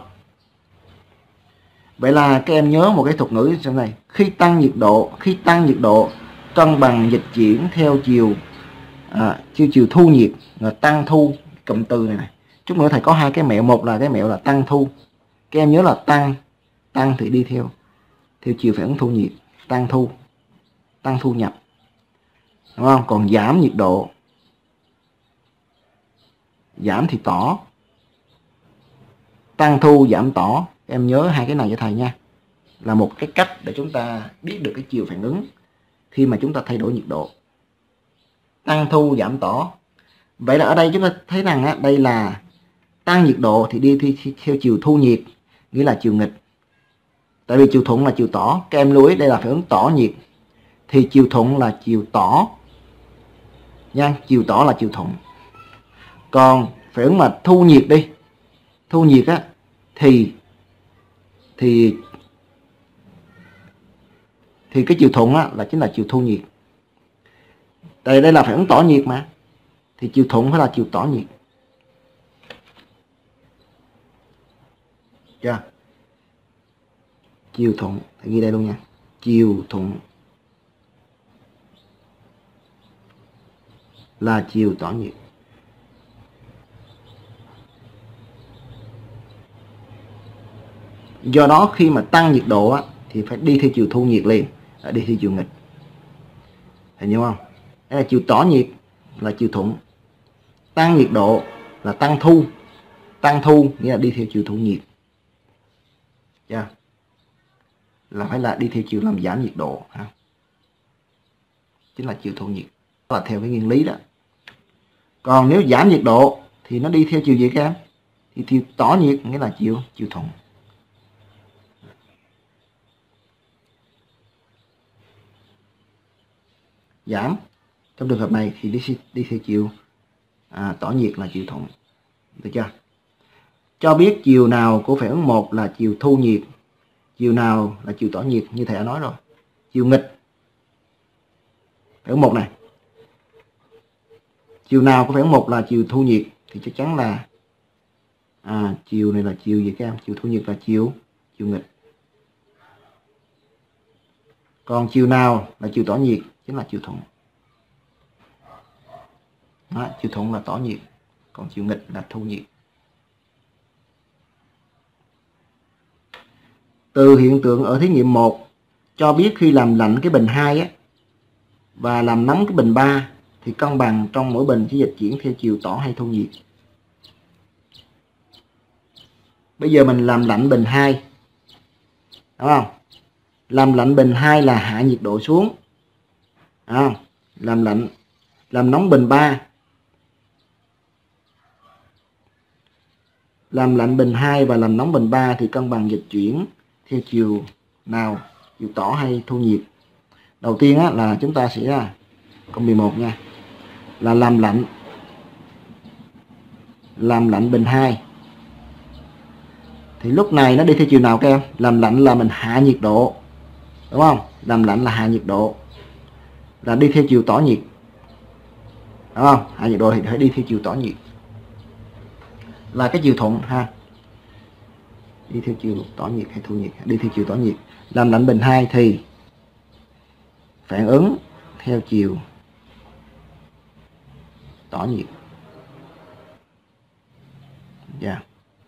Vậy là các em nhớ một cái thuật ngữ trong này: khi tăng nhiệt độ cân bằng dịch chuyển theo chiều thu nhiệt, là tăng thu. Cụm từ này chút nữa thầy có hai cái mẹo. Một là cái mẹo là tăng thu, các em nhớ là tăng thì đi theo chiều phản ứng thu nhiệt, tăng thu nhập, đúng không? Còn giảm nhiệt độ, giảm thì tỏ, tăng thu giảm tỏ. Em nhớ hai cái này cho thầy nha, là một cái cách để chúng ta biết được cái chiều phản ứng khi mà chúng ta thay đổi nhiệt độ. Tăng thu giảm tỏ. Vậy là ở đây chúng ta thấy rằng đây là tăng nhiệt độ thì đi theo chiều thu nhiệt, nghĩa là chiều nghịch. Tại vì chiều thuận là chiều tỏ. Các em lưu ý đây là phản ứng tỏ nhiệt, thì chiều thuận là chiều tỏ nha, chiều tỏ là chiều thuận. Còn phản ứng mà thu nhiệt đi, thu nhiệt á thì cái chiều thuận á chính là chiều thu nhiệt. Tại đây là phản ứng tỏ nhiệt mà, thì chiều thuận phải là chiều tỏ nhiệt. Chưa? Chiều thuận thì ghi đây luôn nha. Chiều thuận là chiều tỏ nhiệt. Do đó khi mà tăng nhiệt độ á, thì phải đi theo chiều thu nhiệt liền, đi theo chiều nghịch. Hình như không? Đây là chiều tỏ nhiệt là chiều thuận. Tăng nhiệt độ là tăng thu. Tăng thu nghĩa là đi theo chiều thu nhiệt. Chưa? Là phải là đi theo chiều làm giảm nhiệt độ. Chính là chiều thu nhiệt. Đó là theo cái nguyên lý đó. Còn nếu giảm nhiệt độ thì nó đi theo chiều gì các em? Thì chiều tỏ nhiệt nghĩa là chiều thuận. Giảm Trong trường hợp này thì đi theo chiều tỏa nhiệt là chiều thuận. Được chưa? Cho biết chiều nào của phản ứng 1 là chiều thu nhiệt, chiều nào là chiều tỏa nhiệt, như thầy đã nói rồi. Chiều nghịch phản ứng 1 này. Chiều nào của phản ứng 1 là chiều thu nhiệt thì chắc chắn là chiều này là chiều gì các em? Chiều thu nhiệt là chiều nghịch. Còn chiều nào là chiều tỏa nhiệt chính là chiều thuận. Đó, chiều thuận là tỏa nhiệt, còn chiều nghịch là thu nhiệt. Từ hiện tượng ở thí nghiệm 1 cho biết khi làm lạnh cái bình 2 á và làm nóng cái bình 3 thì cân bằng trong mỗi bình sẽ dịch chuyển theo chiều tỏa hay thu nhiệt. Bây giờ mình làm lạnh bình 2, đúng không? Làm lạnh bình 2 là hạ nhiệt độ xuống. Làm nóng bình 3. Làm lạnh bình 2 và làm nóng bình 3 thì cân bằng dịch chuyển theo chiều nào? Chiều tỏa hay thu nhiệt? Đầu tiên á, là chúng ta sẽ câu 11 nha. Là làm lạnh bình 2. Thì lúc này nó đi theo chiều nào các em? Làm lạnh là mình hạ nhiệt độ, đúng không? Làm lạnh là hạ nhiệt độ, là đi theo chiều tỏa nhiệt, đúng không? Hạ nhiệt độ thì phải đi theo chiều tỏa nhiệt, là cái chiều thuận ha. Đi theo chiều tỏa nhiệt hay thu nhiệt? Đi theo chiều tỏa nhiệt. Làm lạnh bình 2 thì phản ứng theo chiều tỏa nhiệt. Yeah.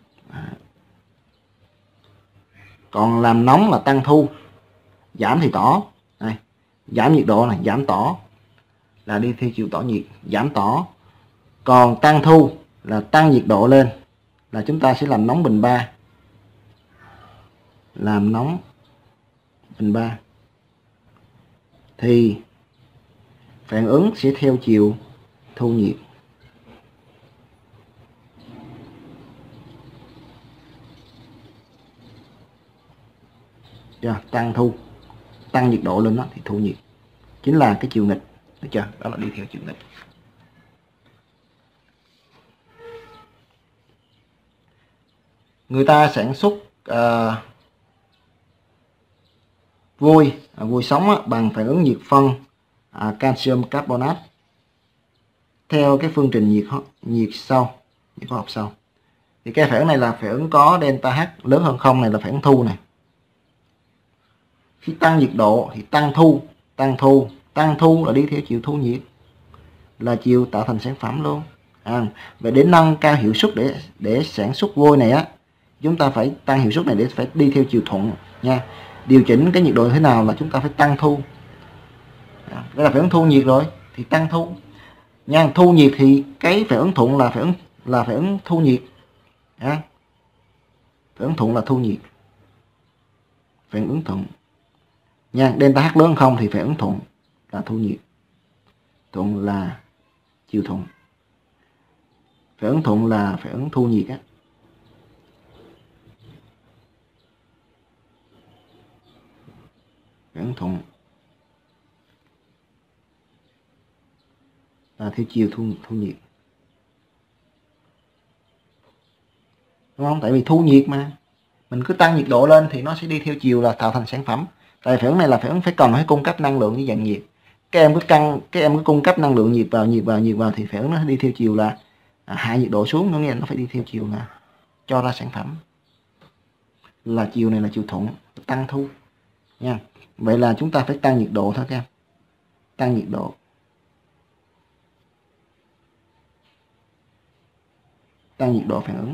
Còn làm nóng là tăng thu, giảm thì tỏa. Đây, giảm nhiệt độ này, giảm tỏa là đi theo chiều tỏa nhiệt, giảm tỏa. Còn tăng thu là tăng nhiệt độ lên, là chúng ta sẽ làm nóng bình 3. Làm nóng bình 3 thì phản ứng sẽ theo chiều thu nhiệt. Tăng thu, tăng nhiệt độ lên đó thì thu nhiệt, chính là cái chiều nghịch. Được chưa? Đó là đi theo chiều nghịch. Người ta sản xuất vôi sống bằng phản ứng nhiệt phân calcium carbonate theo cái phương trình nhiệt hóa học sau. Thì cái phản ứng này là phản ứng có delta H lớn hơn 0, này là phản ứng thu này. Khi tăng nhiệt độ thì tăng thu là đi theo chiều thu nhiệt, là chiều tạo thành sản phẩm luôn. Vậy để nâng cao hiệu suất để sản xuất vôi này á, chúng ta phải tăng hiệu suất này để phải đi theo chiều thuận nha. Điều chỉnh cái nhiệt độ thế nào là chúng ta phải tăng thu. Đây là phản ứng thu nhiệt rồi thì tăng thu nha. Thu nhiệt thì cái phản ứng thuận là phản ứng thu nhiệt. Phản ứng thuận là thu nhiệt, phản ứng thuận nha. Delta H lớn hơn 0 thì phản ứng thuận là thu nhiệt, thuận là chiều thuận. Phản ứng thuận là phản ứng thu nhiệt á. Phản ứng thuận là theo chiều thu nhiệt, đúng không? Tại vì thu nhiệt mà, mình cứ tăng nhiệt độ lên thì nó sẽ đi theo chiều là tạo thành sản phẩm. Tại phản ứng này là phản ứng phải cung cấp năng lượng với dạng nhiệt. Các em cứ cung cấp năng lượng nhiệt vào thì phản ứng nó đi theo chiều là hạ nhiệt độ xuống, nó nghe nó phải đi theo chiều là cho ra sản phẩm, là chiều này là chiều thuận, tăng thu nha. Vậy là chúng ta phải tăng nhiệt độ thôi các em. Tăng nhiệt độ, tăng nhiệt độ phản ứng.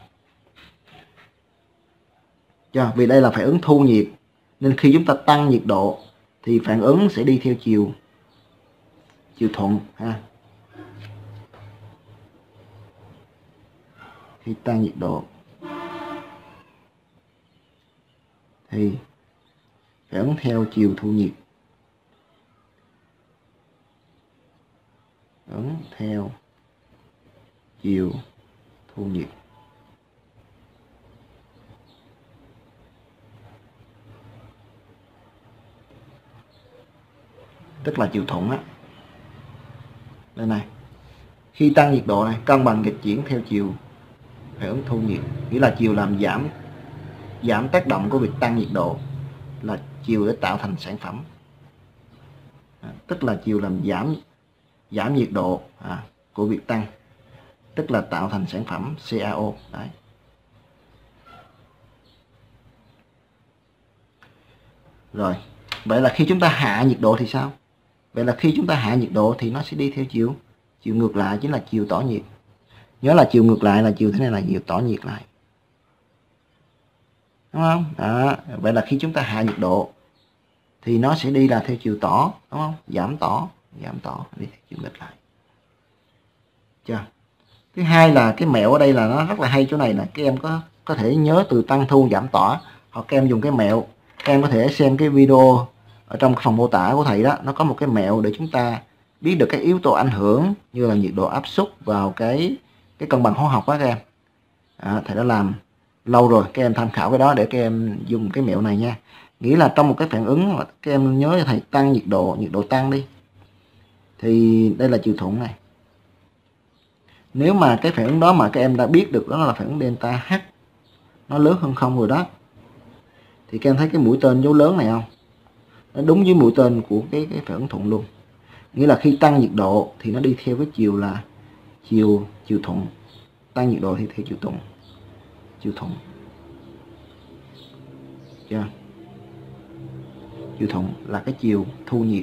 Vì đây là phản ứng thu nhiệt nên khi chúng ta tăng nhiệt độ thì phản ứng sẽ đi theo chiều thuận ha. Khi tăng nhiệt độ thì phản ứng theo chiều thu nhiệt. Phản ứng theo chiều thu nhiệt. Tức là chiều thuận á. đây này, khi tăng nhiệt độ này, cân bằng nghịch chuyển theo chiều phản ứng thu nhiệt, nghĩa là chiều làm giảm tác động của việc tăng nhiệt độ là chiều để tạo thành sản phẩm, tức là chiều làm giảm nhiệt độ của việc tăng, tức là tạo thành sản phẩm CaO đấy. Rồi, vậy là khi chúng ta hạ nhiệt độ thì sao? Vậy là khi chúng ta hạ nhiệt độ thì nó sẽ đi theo chiều ngược lại, chính là chiều tỏ nhiệt. Nhớ là chiều ngược lại là chiều thế này, là chiều tỏ nhiệt lại, đúng không? Đó, vậy là khi chúng ta hạ nhiệt độ thì nó sẽ đi là theo chiều tỏ, đúng không? Giảm tỏ đi theo chiều ngược lại. Chưa? Thứ hai là cái mẹo ở đây là nó rất là hay chỗ này là các em có thể nhớ từ tăng thu giảm tỏ, hoặc các em dùng cái mẹo, các em có thể xem cái video ở trong phần mô tả của thầy đó, nó có một cái mẹo để chúng ta biết được các yếu tố ảnh hưởng như là nhiệt độ áp suất vào cái cân bằng hóa học đó các em. Thầy đã làm lâu rồi, các em tham khảo cái đó để các em dùng cái mẹo này nha. Nghĩa là trong một cái phản ứng các em nhớ cho thầy tăng nhiệt độ tăng đi, thì đây là chiều thuận này. Nếu mà cái phản ứng đó mà các em đã biết được đó là phản ứng delta H nó lớn hơn 0 rồi đó, thì các em thấy cái mũi tên dấu lớn này không? Nó đúng với mũi tên của cái phản ứng thuận luôn. Nghĩa là khi tăng nhiệt độ thì nó đi theo cái chiều là chiều thuận. Tăng nhiệt độ thì theo chiều thuận. Chưa? Chiều thuận là cái chiều thu nhiệt.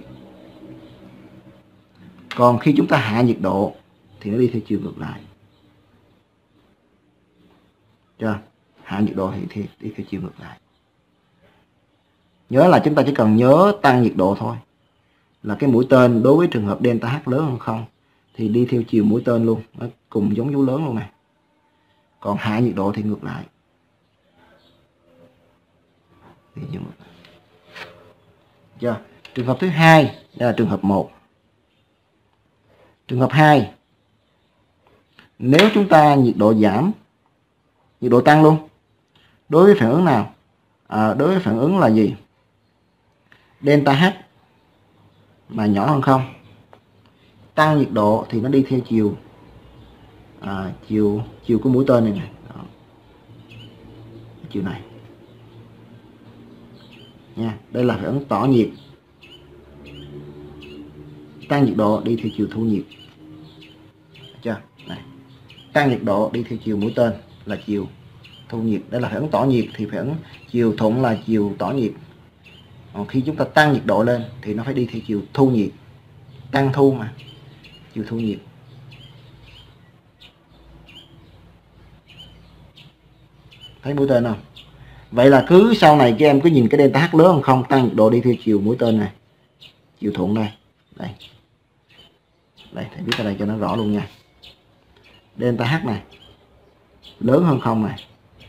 Còn khi chúng ta hạ nhiệt độ thì nó đi theo chiều ngược lại. Chưa? Hạ nhiệt độ thì đi theo chiều ngược lại. Nhớ là chúng ta chỉ cần nhớ tăng nhiệt độ thôi, là cái mũi tên đối với trường hợp delta H lớn hơn 0 thì đi theo chiều mũi tên luôn, nó cùng giống dấu lớn luôn này. Còn hạ nhiệt độ thì ngược lại. Chưa? Trường hợp thứ hai, đây là trường hợp 1. Trường hợp 2, nếu chúng ta nhiệt độ giảm, nhiệt độ tăng luôn, đối với phản ứng nào? Đối với phản ứng là gì? Delta H mà nhỏ hơn 0, tăng nhiệt độ thì nó đi theo chiều của mũi tên này này. Đó. Chiều này nha, đây là phản ứng tỏ nhiệt. Tăng nhiệt độ đi theo chiều thu nhiệt. Được chưa? Này. Tăng nhiệt độ đi theo chiều mũi tên là chiều thu nhiệt. Đây là phản ứng tỏ nhiệt, thì phản ứng chiều thuận là chiều tỏ nhiệt. Còn khi chúng ta tăng nhiệt độ lên thì nó phải đi theo chiều thu nhiệt. Tăng thu mà, chiều thu nhiệt. Thấy mũi tên không? Vậy là cứ sau này các em cứ nhìn cái delta H lớn hơn 0, tăng nhiệt độ đi theo chiều mũi tên này, chiều thuận đây. Đây, thầy viết ở đây cho nó rõ luôn nha. Delta H này lớn hơn 0 này,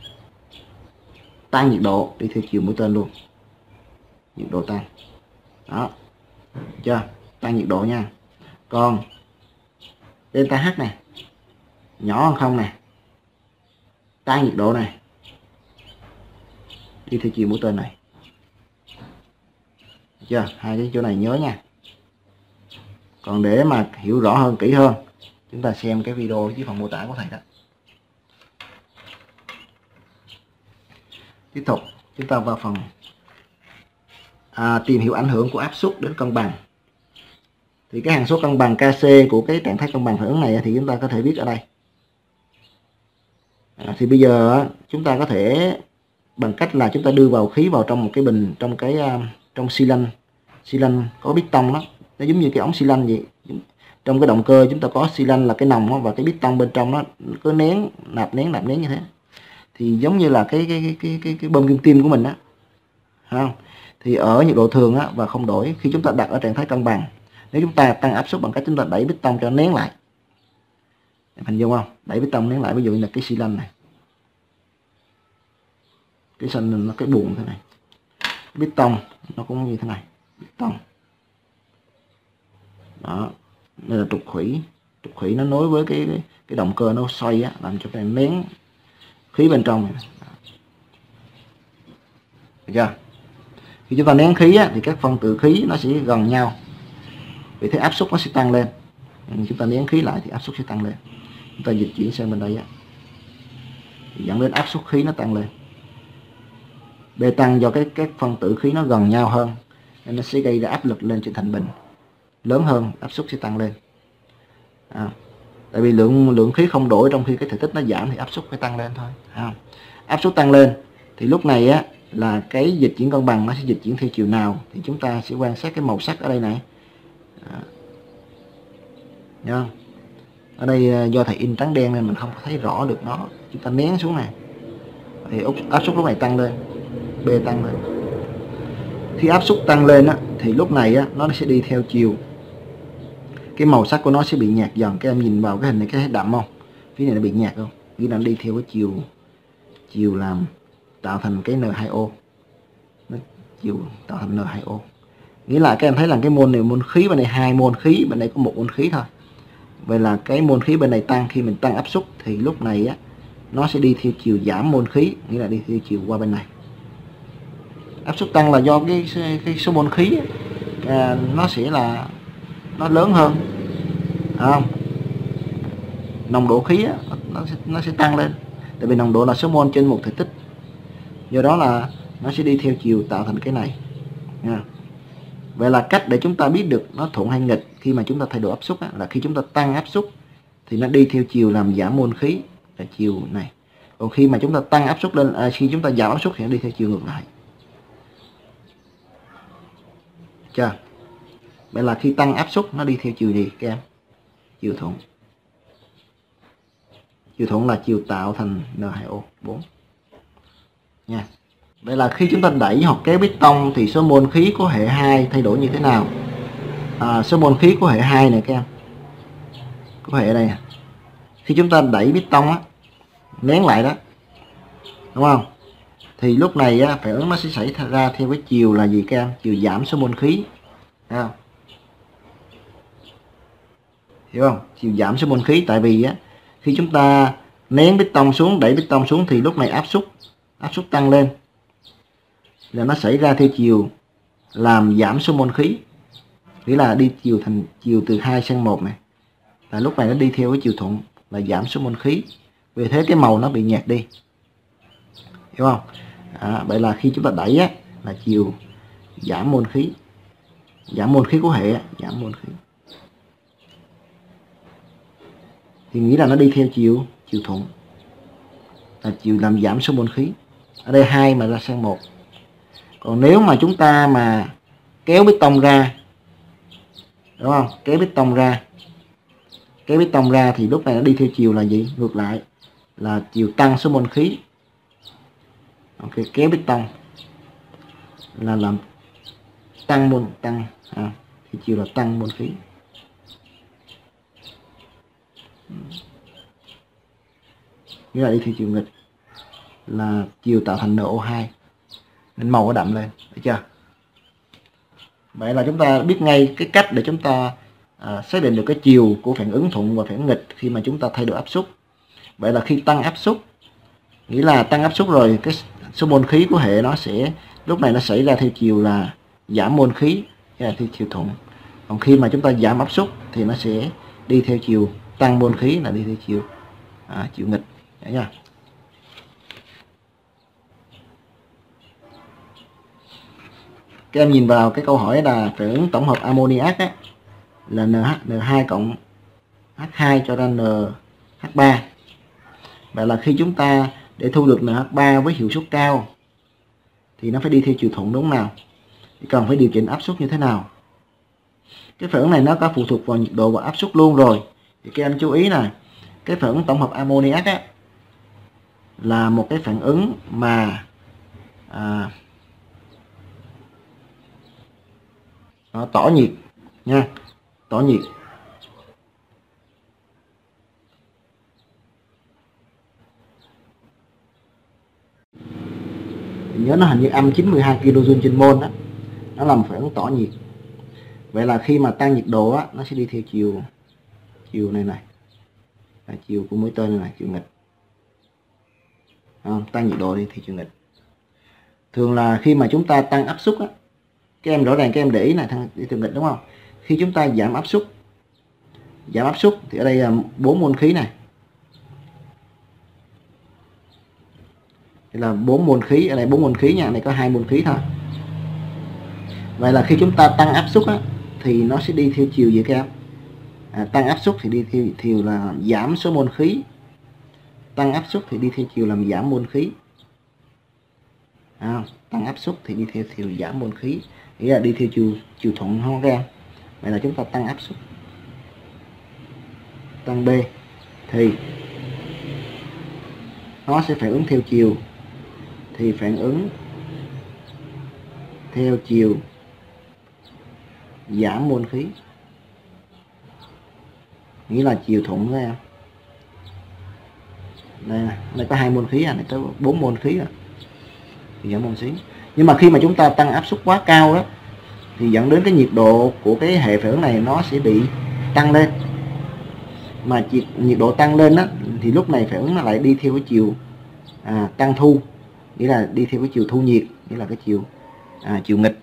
tăng nhiệt độ đi theo chiều mũi tên luôn, nhiệt độ tăng. Đó. Được chưa? Tăng nhiệt độ nha. Còn delta H này nhỏ hơn 0 này, tăng nhiệt độ này, đi theo chiều mũi tên này. Được chưa? Hai cái chỗ này nhớ nha. Còn để mà hiểu rõ hơn, kỹ hơn, chúng ta xem cái video dưới phần mô tả của thầy đó. Tiếp tục chúng ta vào phần tìm hiểu ảnh hưởng của áp suất đến cân bằng. Thì cái hằng số cân bằng Kc của cái trạng thái cân bằng phản ứng này thì chúng ta có thể viết ở đây. Thì bây giờ chúng ta có thể bằng cách là chúng ta đưa khí vào trong một cái bình, trong xi lanh có piston đó, nó giống như cái ống xi lanh vậy. Trong cái động cơ chúng ta có xi lanh là cái nòng đó, và cái piston bên trong nó cứ nạp nén như thế. Thì giống như là cái bơm kim tiêm của mình đó, không? Thì ở nhiệt độ thường và không đổi, khi chúng ta đặt ở trạng thái cân bằng, nếu chúng ta tăng áp suất bằng cách chúng ta đẩy piston cho nén lại, hình dung không? Đẩy piston nén lại, ví dụ như là cái xi lanh này, cái xanh nó cái buồng thế này, piston nó cũng như thế này, piston đó. Đây là trục khủy nó nối với cái động cơ, nó xoay làm cho cái nén khí bên trong này. Được chưa? Khi chúng ta nén khí thì các phân tử khí nó sẽ gần nhau, vì thế áp suất nó sẽ tăng lên. Chúng ta nén khí lại thì áp suất sẽ tăng lên. Chúng ta dịch chuyển sang bên đây á, dẫn đến áp suất khí nó tăng lên. B tăng do các phân tử khí nó gần nhau hơn nên nó sẽ gây ra áp lực lên trên thành bình lớn hơn, áp suất sẽ tăng lên. Tại vì lượng khí không đổi trong khi cái thể tích nó giảm thì áp suất phải tăng lên thôi. Áp suất tăng lên thì lúc này á là cái dịch chuyển cân bằng nó sẽ dịch chuyển theo chiều nào thì chúng ta sẽ quan sát cái màu sắc ở đây này. Nha. Ở đây do thầy in trắng đen nên mình không thấy rõ được nó. Chúng ta nén xuống này thì áp suất lúc này tăng lên, B tăng lên. Khi áp suất tăng lên á, thì lúc này á, nó sẽ đi theo chiều, cái màu sắc của nó sẽ bị nhạt dần. Các em nhìn vào cái hình này, cái thấy đậm không? Phía này nó bị nhạt không? Nghĩa là nó đi theo cái chiều làm tạo thành cái N2O, nó chiều tạo thành N2O. Nghĩa là các em thấy là cái mol này mol khí, bên này 2 mol khí, bên này có 1 mol khí thôi. Vậy là cái mol khí bên này tăng, khi mình tăng áp suất thì lúc này á nó sẽ đi theo chiều giảm mol khí, nghĩa là đi theo chiều qua bên này. Áp suất tăng là do cái số mol khí nó sẽ là nó lớn hơn, không? Nồng độ khí nó sẽ tăng lên, tại vì nồng độ là số mol trên một thể tích, do đó là nó sẽ đi theo chiều tạo thành cái này nha. Vậy là cách để chúng ta biết được nó thuận hay nghịch khi mà chúng ta thay đổi áp suất là khi chúng ta tăng áp suất thì nó đi theo chiều làm giảm mol khí là chiều này, còn khi mà chúng ta tăng áp suất lên, khi chúng ta giảm áp suất thì nó đi theo chiều ngược lại. Chưa? Vậy là khi tăng áp suất nó đi theo chiều gì các em? Chiều thuận. Chiều thuận là chiều tạo thành N2O4 nha. Vậy là khi chúng ta đẩy hoặc kéo piston thì số mol khí của hệ 2 thay đổi như thế nào? Số mol khí của hệ 2 này các em, của hệ đây, khi chúng ta đẩy piston á, nén lại đó, đúng không? Thì lúc này á, phản ứng nó sẽ xảy ra theo cái chiều là gì các em? Chiều giảm số mol khí, thấy không? Hiểu không? Chiều giảm số mol khí, tại vì á, khi chúng ta nén piston xuống, đẩy piston xuống thì lúc này áp suất tăng lên là nó xảy ra theo chiều làm giảm số mol khí, nghĩa là đi chiều từ 2 sang 1 này, là lúc này nó đi theo cái chiều thuận là giảm số mol khí, vì thế cái màu nó bị nhạt đi, hiểu không? Vậy là khi chúng ta đẩy á, là chiều giảm mol khí của hệ giảm mol khí, thì nghĩ là nó đi theo chiều thuận là chiều làm giảm số mol khí. Ở đây 2 mà ra sang 1. Còn nếu mà chúng ta mà kéo piston ra, đúng không? Kéo piston ra thì lúc này nó đi theo chiều là gì? Ngược lại là chiều tăng số mol khí. Ok, kéo piston là làm tăng thì chiều là tăng mol khí. Nghĩa là đi theo chiều nghịch là chiều tạo thành NO2 nên màu nó đậm lên, được chưa? Vậy là chúng ta biết ngay cái cách để chúng ta xác định được cái chiều của phản ứng thuận và phản ứng nghịch khi mà chúng ta thay đổi áp suất. Vậy là khi tăng áp suất, nghĩa là tăng áp suất rồi cái số mol khí của hệ nó sẽ lúc này nó xảy ra theo chiều là giảm mol khí, là theo chiều thuận. Còn khi mà chúng ta giảm áp suất thì nó sẽ đi theo chiều tăng mol khí, là đi theo chiều nghịch, nhớ nha. Các em nhìn vào cái câu hỏi là phản ứng tổng hợp ammoniac á, là N2 cộng H2 cho ra NH3. Vậy là khi chúng ta để thu được NH3 với hiệu suất cao thì nó phải đi theo chiều thuận, đúng nào? Thì cần phải điều chỉnh áp suất như thế nào? Cái phản ứng này nó có phụ thuộc vào nhiệt độ và áp suất luôn rồi. Thì các em chú ý này, cái phản ứng tổng hợp ammoniac á, là một cái phản ứng mà tỏ nhiệt nha, tỏ nhiệt. Thì nhớ nó hình như âm 92 kJ trên mol đó, nó là một phản ứng tỏ nhiệt. Vậy là khi mà tăng nhiệt độ á, nó sẽ đi theo chiều này là chiều của mũi tên này, chiều nghịch. Tăng nhiệt độ đi theo chiều nghịch. Thường là khi mà chúng ta tăng áp suất á, các em rõ ràng các em để ý này, thằng đi chiều nghịch, đúng không? Khi chúng ta giảm áp suất giảm áp suất thì ở đây là 4 mol khí này. Đây là 4 mol khí, ở đây 4 mol khí nha, này có 2 mol khí thôi. Vậy là khi chúng ta tăng áp suất á, thì nó sẽ đi theo chiều gì các em? Tăng áp suất thì đi theo chiều là giảm số mol khí. Tăng áp suất thì đi theo chiều làm giảm mol khí. Tăng áp suất thì đi theo chiều giảm mol khí, nghĩa là đi theo chiều thuận không các em? Vậy là chúng ta tăng áp suất, tăng B thì nó sẽ phản ứng theo chiều, thì phản ứng theo chiều giảm mol khí, nghĩa là chiều thuận các em. Đây có 2 mol khí, này có 4 mol khí thì giảm mol khí. Nhưng mà khi mà chúng ta tăng áp suất quá cao đó thì dẫn đến cái nhiệt độ của cái hệ phản ứng này nó sẽ bị tăng lên. Mà nhiệt độ tăng lên đó thì lúc này phản ứng nó lại đi theo cái chiều tăng thu, nghĩa là đi theo cái chiều thu nhiệt, nghĩa là cái chiều nghịch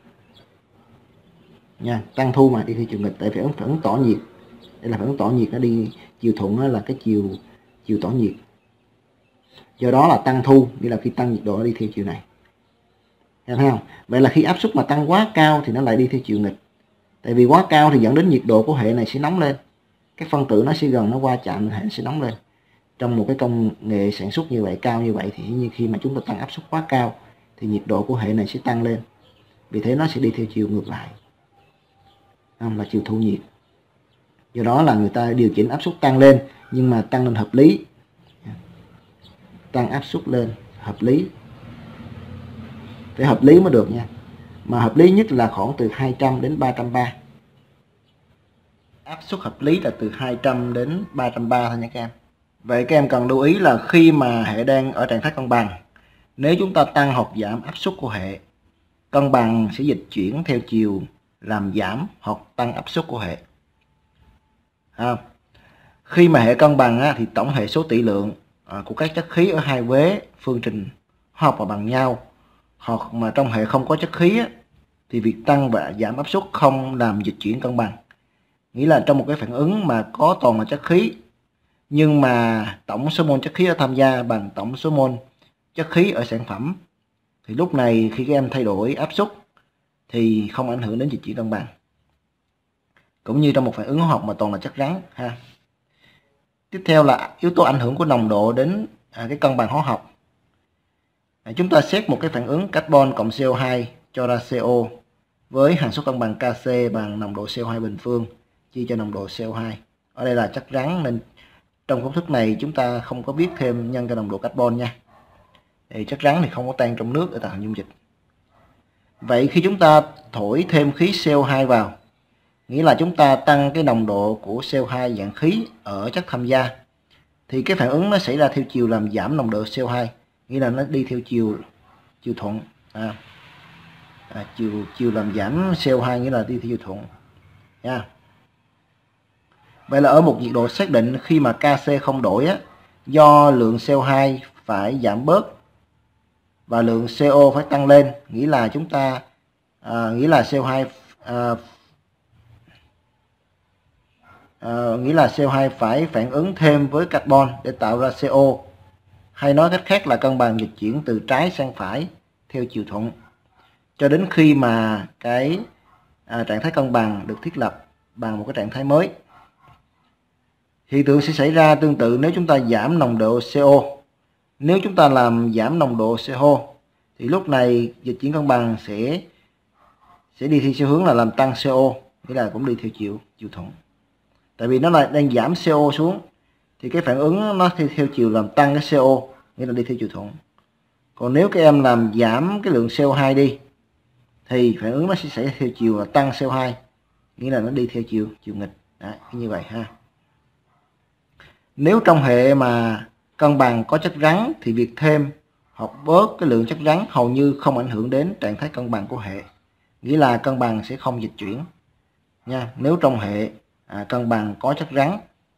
nha. Tăng thu mà đi theo chiều nghịch, tại phản ứng tỏ nhiệt, đây là phản ứng tỏ nhiệt, nó đi chiều thuận, đó là cái chiều tỏ nhiệt. Do đó là tăng thu, nghĩa là khi tăng nhiệt độ nó đi theo chiều này. Thấy không? Vậy là khi áp suất mà tăng quá cao thì nó lại đi theo chiều nghịch. Tại vì quá cao thì dẫn đến nhiệt độ của hệ này sẽ nóng lên. Các phân tử nó sẽ gần, nó va chạm hệ sẽ nóng lên. Trong một cái công nghệ sản xuất như vậy, cao như vậy, thì như khi mà chúng ta tăng áp suất quá cao thì nhiệt độ của hệ này sẽ tăng lên. Vì thế nó sẽ đi theo chiều ngược lại, là chiều thu nhiệt. Do đó là người ta điều chỉnh áp suất tăng lên, nhưng mà tăng lên hợp lý. Tăng áp suất lên hợp lý, phải hợp lý mới được nha. Mà hợp lý nhất là khoảng từ 200 đến 330. Áp suất hợp lý là từ 200 đến 330 thôi nha các em. Vậy các em cần lưu ý là khi mà hệ đang ở trạng thái cân bằng, nếu chúng ta tăng hoặc giảm áp suất của hệ, cân bằng sẽ dịch chuyển theo chiều làm giảm hoặc tăng áp suất của hệ. Khi mà hệ cân bằng thì tổng hệ số tỷ lượng của các chất khí ở hai vế phương trình hóa học và bằng nhau. Hoặc mà trong hệ không có chất khí thì việc tăng và giảm áp suất không làm dịch chuyển cân bằng. Nghĩa là trong một cái phản ứng mà có toàn là chất khí, nhưng mà tổng số mol chất khí ở tham gia bằng tổng số mol chất khí ở sản phẩm, thì lúc này khi các em thay đổi áp suất thì không ảnh hưởng đến dịch chuyển cân bằng. Cũng như trong một phản ứng hóa học mà toàn là chất rắn ha. Tiếp theo là yếu tố ảnh hưởng của nồng độ đến cái cân bằng hóa học. Chúng ta xét một cái phản ứng carbon cộng CO2 cho ra CO với hằng số cân bằng Kc bằng nồng độ CO2 bình phương chia cho nồng độ CO2. Ở đây là chất rắn nên trong công thức này chúng ta không có viết thêm nhân cho nồng độ carbon nha. Thì chất rắn thì không có tan trong nước để tạo thành dung dịch. Vậy khi chúng ta thổi thêm khí CO2 vào, nghĩa là chúng ta tăng cái nồng độ của CO2 dạng khí ở chất tham gia, thì cái phản ứng nó xảy ra theo chiều làm giảm nồng độ CO2, nghĩa là nó đi theo chiều thuận. Chiều làm giảm CO2 nghĩa là đi theo chiều thuận nha. Vậy là ở một nhiệt độ xác định, khi mà Kc không đổi do lượng CO2 phải giảm bớt và lượng CO phải tăng lên, nghĩa là chúng ta nghĩa là CO2 phải phản ứng thêm với carbon để tạo ra CO, hay nói cách khác là cân bằng dịch chuyển từ trái sang phải theo chiều thuận, cho đến khi mà cái trạng thái cân bằng được thiết lập bằng một cái trạng thái mới. Hiện tượng sẽ xảy ra tương tự nếu chúng ta giảm nồng độ CO. Nếu chúng ta làm giảm nồng độ CO thì lúc này dịch chuyển cân bằng sẽ đi theo xu hướng là làm tăng CO, nghĩa là cũng đi theo chiều thuận. Tại vì nó là đang giảm CO xuống thì cái phản ứng nó theo chiều làm tăng cái CO, nghĩa là đi theo chiều thuận. Còn nếu các em làm giảm cái lượng CO2 đi thì phản ứng nó sẽ xảy ra theo chiều là tăng CO2, nghĩa là nó đi theo chiều nghịch. Đấy, như vậy ha. Nếu trong hệ mà cân bằng có chất rắn thì việc thêm hoặc bớt cái lượng chất rắn hầu như không ảnh hưởng đến trạng thái cân bằng của hệ, nghĩa là cân bằng sẽ không dịch chuyển nha. Nếu trong hệ cân bằng có chất rắn,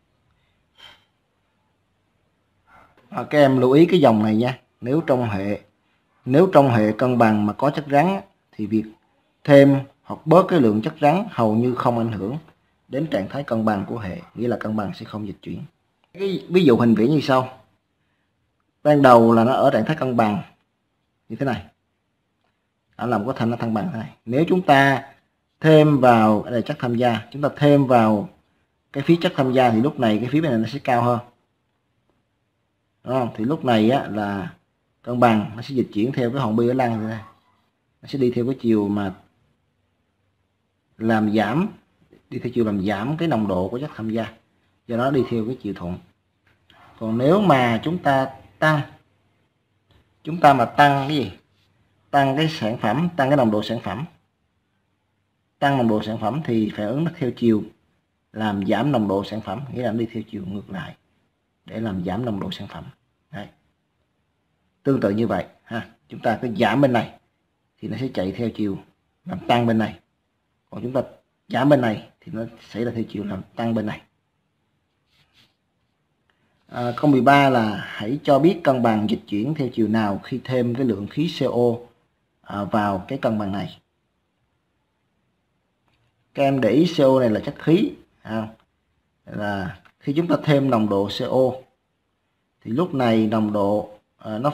các em lưu ý cái dòng này nha. Nếu trong hệ cân bằng mà có chất rắn thì việc thêm hoặc bớt cái lượng chất rắn hầu như không ảnh hưởng đến trạng thái cân bằng của hệ, nghĩa là cân bằng sẽ không dịch chuyển. Cái ví dụ hình vẽ như sau. Ban đầu là nó ở trạng thái cân bằng như thế này, nó làm có thanh nó thăng bằng thế này. Nếu chúng ta thêm vào đây chất tham gia, chúng ta thêm vào cái phía chất tham gia thì lúc này cái phía bên này nó sẽ cao hơn, đúng không? Thì lúc này á, là cân bằng nó sẽ dịch chuyển theo cái hòn bi ở lăng như thế này, nó sẽ đi theo cái chiều mà làm giảm, đi theo chiều làm giảm cái nồng độ của chất tham gia, do đó đi theo cái chiều thuận. Còn nếu mà chúng ta mà tăng cái gì, tăng cái sản phẩm, tăng cái nồng độ sản phẩm, tăng nồng độ sản phẩm thì phản ứng nó theo chiều làm giảm nồng độ sản phẩm, nghĩa là nó đi theo chiều ngược lại để làm giảm nồng độ sản phẩm. Đấy. Tương tự như vậy ha, chúng ta cứ giảm bên này thì nó sẽ chạy theo chiều làm tăng bên này, còn chúng ta giảm bên này thì nó sẽ là theo chiều làm tăng bên này. Câu 13 là hãy cho biết cân bằng dịch chuyển theo chiều nào khi thêm cái lượng khí CO vào cái cân bằng này. Các em để ý CO này là chất khí, là khi chúng ta thêm nồng độ CO thì lúc này nồng độ nó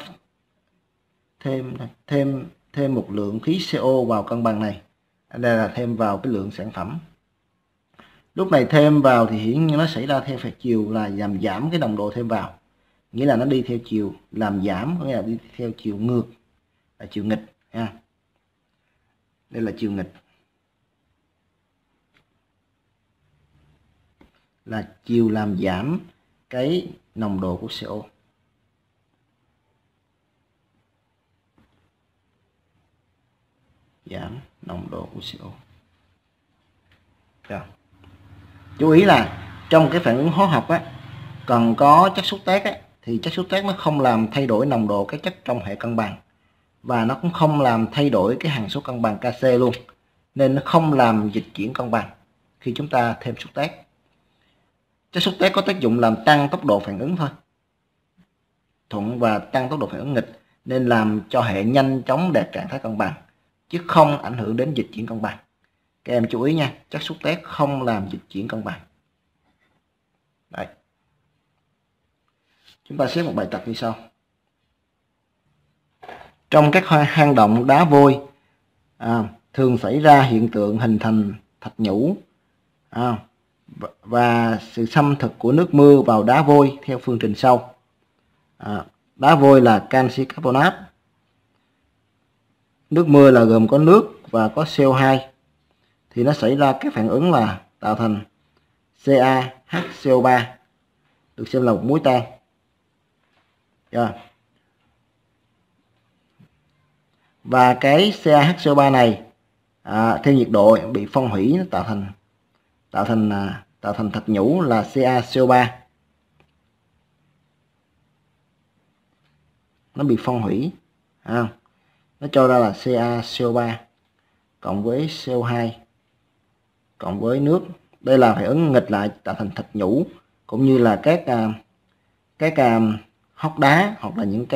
thêm một lượng khí CO vào cân bằng này, đây là thêm vào cái lượng sản phẩm. Lúc này thêm vào thì hiển nhiên nó xảy ra theo phạt chiều là làm giảm cái nồng độ thêm vào, nghĩa là nó đi theo chiều làm giảm, nghĩa là đi theo chiều ngược, là chiều nghịch ha. Đây là chiều nghịch, là chiều làm giảm cái nồng độ của CO. Giảm nồng độ của CO. Rồi. Chú ý là trong cái phản ứng hóa học á, cần có chất xúc tác á, thì chất xúc tác nó không làm thay đổi nồng độ các chất trong hệ cân bằng, và nó cũng không làm thay đổi cái hằng số cân bằng Kc luôn, nên nó không làm dịch chuyển cân bằng khi chúng ta thêm xúc tác. Chất xúc tác có tác dụng làm tăng tốc độ phản ứng thôi, thuận và tăng tốc độ phản ứng nghịch, nên làm cho hệ nhanh chóng đạt trạng thái cân bằng, chứ không ảnh hưởng đến dịch chuyển cân bằng. Các em chú ý nha, chất xúc tác không làm dịch chuyển cân bằng. Đấy. Chúng ta xếp một bài tập như sau. Trong các hang động đá vôi thường xảy ra hiện tượng hình thành thạch nhũ và sự xâm thực của nước mưa vào đá vôi theo phương trình sau. Đá vôi là canxi carbonat, nước mưa là gồm có nước và có CO2, thì nó xảy ra cái phản ứng là tạo thành CaHCO3, được xem là một muối tan. Và cái CaHCO3 này theo nhiệt độ bị phân hủy, nó tạo thành thạch nhũ là CaCO3. Nó bị phân hủy, nó cho ra là CaCO3 cộng với CO2 cộng với nước. Đây là phản ứng nghịch lại tạo thành thạch nhũ, cũng như là các hốc đá hoặc là những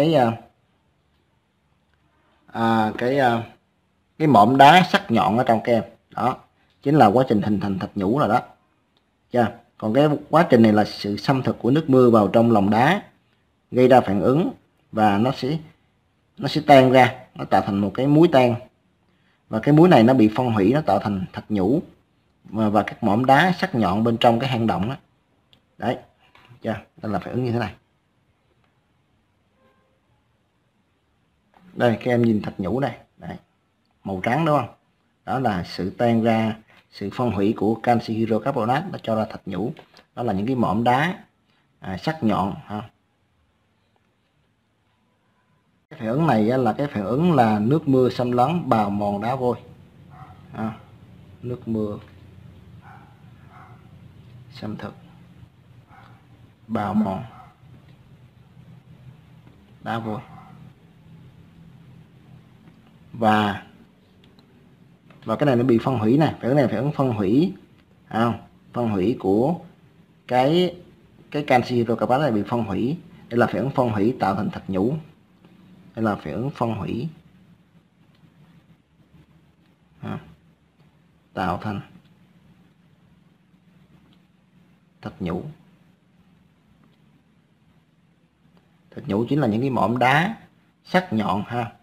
cái mỏm đá sắc nhọn ở trong kem. Đó chính là quá trình hình thành thạch nhũ rồi đó. Còn cái quá trình này là sự xâm thực của nước mưa vào trong lòng đá gây ra phản ứng, và nó sẽ tan ra, nó tạo thành một cái muối tan, và cái muối này nó bị phân hủy, nó tạo thành thạch nhũ và các mỏm đá sắc nhọn bên trong cái hang động đó. Đấy, đây là phản ứng như thế này. Đây các em nhìn thạch nhũ này, đấy, màu trắng đúng không? Đó là sự tan ra, sự phân hủy của canxi hydrocarbonat, nó cho ra thạch nhũ. Đó là những cái mỏm đá sắc nhọn. Cái phản ứng này là cái phản ứng là nước mưa xâm lấn bào mòn đá vôi. Nước mưa xâm thực bào mòn đá vôi. Và cái này nó bị phân hủy này, phản ứng này phản ứng phân hủy, phân hủy của cái canxi hydrocarbonat này bị phân hủy. Đây là phản ứng phân hủy tạo thành thạch nhũ. Đây là phản ứng phân hủy tạo thành Thật nhũ. Thật nhũ chính là những cái mỏm đá sắc nhọn ha.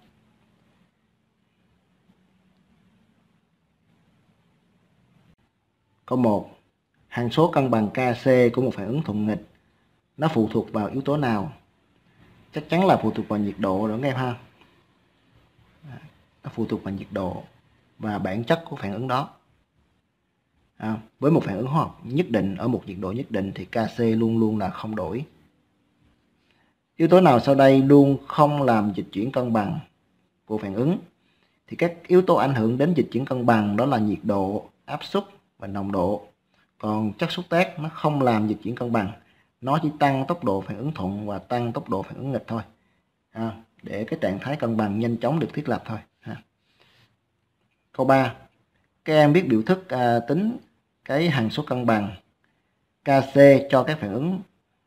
Câu 1. Hằng số cân bằng KC của một phản ứng thuận nghịch nó phụ thuộc vào yếu tố nào? Chắc chắn là phụ thuộc vào nhiệt độ rồi các em ha. Nó phụ thuộc vào nhiệt độ và bản chất của phản ứng đó. Với một phản ứng hóa học nhất định ở một nhiệt độ nhất định thì KC luôn luôn là không đổi. Yếu tố nào sau đây luôn không làm dịch chuyển cân bằng của phản ứng? Thì các yếu tố ảnh hưởng đến dịch chuyển cân bằng đó là nhiệt độ, áp suất và nồng độ. Còn chất xúc tác nó không làm dịch chuyển cân bằng, nó chỉ tăng tốc độ phản ứng thuận và tăng tốc độ phản ứng nghịch thôi, để cái trạng thái cân bằng nhanh chóng được thiết lập thôi. Câu 3. Các em biết biểu thức tính cái hằng số cân bằng KC cho các phản ứng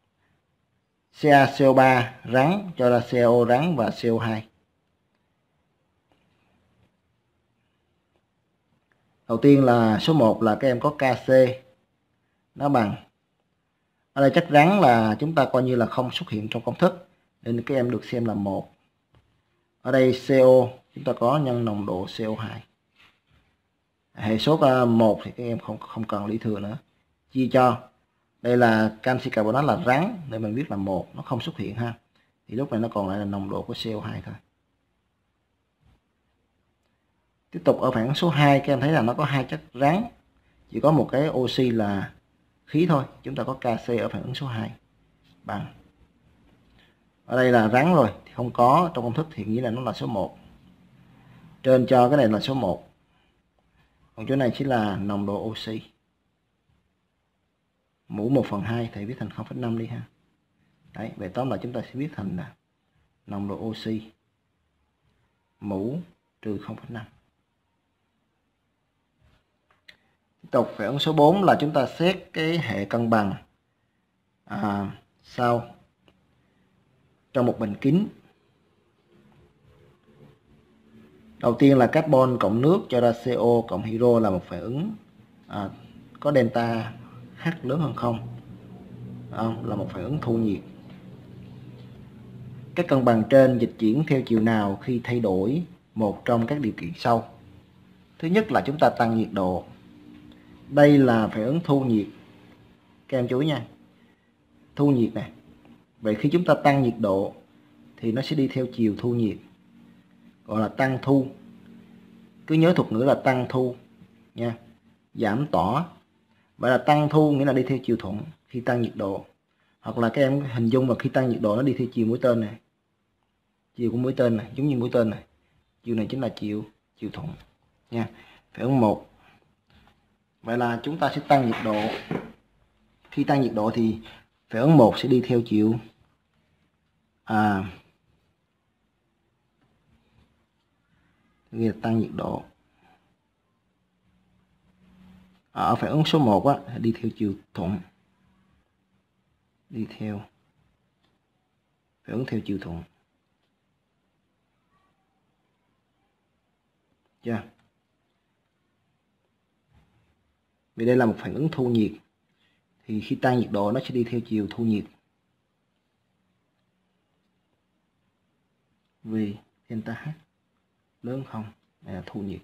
CaCO3 rắn cho ra CO rắn và CO2. Đầu tiên là số 1 là các em có KC nó bằng, ở đây chất rắn là chúng ta coi như là không xuất hiện trong công thức nên các em được xem là 1. Ở đây CO chúng ta có nhân nồng độ CO2. Hệ số 1 thì các em không cần lý thừa nữa. Chia cho đây là canxi carbonat là rắn nên mình viết là 1, nó không xuất hiện ha. Thì lúc này nó còn lại là nồng độ của CO2 thôi. Tiếp tục ở phản ứng số 2 các em thấy là nó có hai chất rắn, chỉ có một cái oxy là khí thôi. Chúng ta có KC ở phản ứng số 2 bằng, ở đây là rắn rồi thì không có trong công thức thì nghĩa là nó là số 1. Trên cho cái này là số 1. Còn chỗ này chỉ là nồng độ oxy. Mũ 1/2 thì viết thành 0,5 đi ha. Đấy, về tóm lại chúng ta sẽ viết thành là nồng độ oxy mũ trừ 0,5. Tiếp tục phản ứng số 4 là chúng ta xét cái hệ cân bằng sau trong một bình kín. Đầu tiên là carbon cộng nước cho ra CO cộng hydro là một phản ứng có delta H lớn hơn 0, là một phản ứng thu nhiệt. Các cân bằng trên dịch chuyển theo chiều nào khi thay đổi một trong các điều kiện sau? Thứ nhất là chúng ta tăng nhiệt độ. Đây là phản ứng thu nhiệt. Các em chú ý nha. Thu nhiệt này. Vậy khi chúng ta tăng nhiệt độ thì nó sẽ đi theo chiều thu nhiệt, gọi là tăng thu. Cứ nhớ thuật ngữ là tăng thu nha. Giảm tỏa. Vậy là tăng thu nghĩa là đi theo chiều thuận khi tăng nhiệt độ. Hoặc là các em hình dung là khi tăng nhiệt độ nó đi theo chiều mũi tên này. Chiều của mũi tên này, giống như mũi tên này. Chiều này chính là chiều thuận nha. Phản ứng 1. Vậy là chúng ta sẽ tăng nhiệt độ. Khi tăng nhiệt độ thì phản ứng 1 sẽ đi theo chiều nghĩa là tăng nhiệt độ. Ở phản ứng số 1 đi theo chiều thuận. Đi theo phản ứng theo chiều thuận. Chưa? Vì đây là một phản ứng thu nhiệt thì khi tăng nhiệt độ nó sẽ đi theo chiều thu nhiệt. Vì delta H lớn không, đây là thu nhiệt.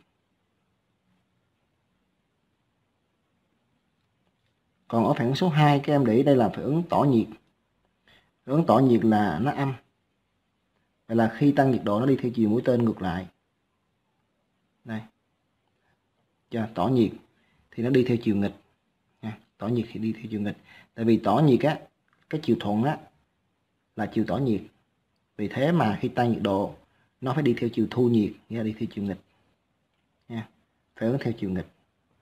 Còn ở phản ứng số 2 các em để ý đây là phản ứng tỏ nhiệt. Phản ứng tỏ nhiệt là nó âm. Vậy là khi tăng nhiệt độ nó đi theo chiều mũi tên ngược lại. Đây. Tỏ nhiệt thì nó đi theo chiều nghịch. Tỏ nhiệt thì đi theo chiều nghịch. Tại vì tỏ nhiệt cái chiều thuận là chiều tỏ nhiệt. Vì thế mà khi tăng nhiệt độ nó phải đi theo chiều thu nhiệt, nghĩa là đi theo chiều nghịch. Phản ứng theo chiều nghịch.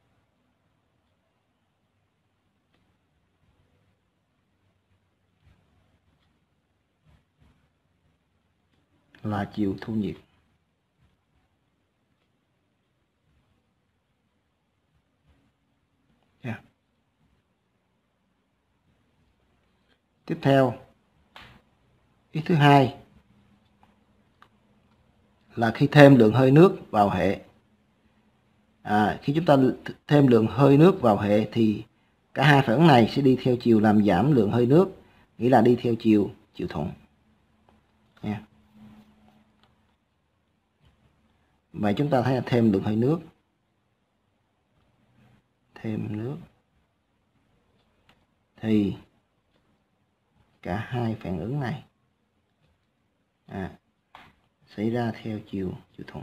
Là chiều thu nhiệt. Tiếp theo, ý thứ hai là khi thêm lượng hơi nước vào hệ. Khi chúng ta thêm lượng hơi nước vào hệ thì Cả hai phản ứng này sẽ đi theo chiều làm giảm lượng hơi nước, nghĩa là đi theo chiều thuận nha. Vậy chúng ta thấy là thêm lượng hơi nước, thì cả hai phản ứng này xảy ra theo chiều thuận.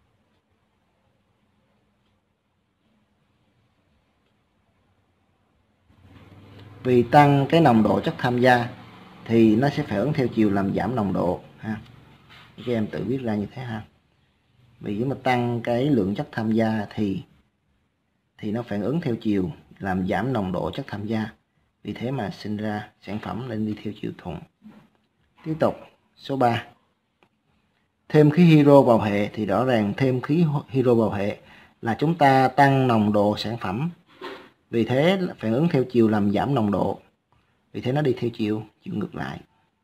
Vì tăng cái nồng độ chất tham gia thì nó sẽ phản ứng theo chiều làm giảm nồng độ ha. Các em tự viết ra như thế ha. Vì nếu mà tăng cái lượng chất tham gia thì nó phản ứng theo chiều làm giảm nồng độ chất tham gia. Vì thế mà sinh ra sản phẩm lên đi theo chiều thuận. Tiếp tục số 3. Thêm khí hydro vào hệ thì rõ ràng thêm khí hydro vào hệ là chúng ta tăng nồng độ sản phẩm. Vì thế phản ứng theo chiều làm giảm nồng độ. Vì thế nó đi theo chiều ngược lại.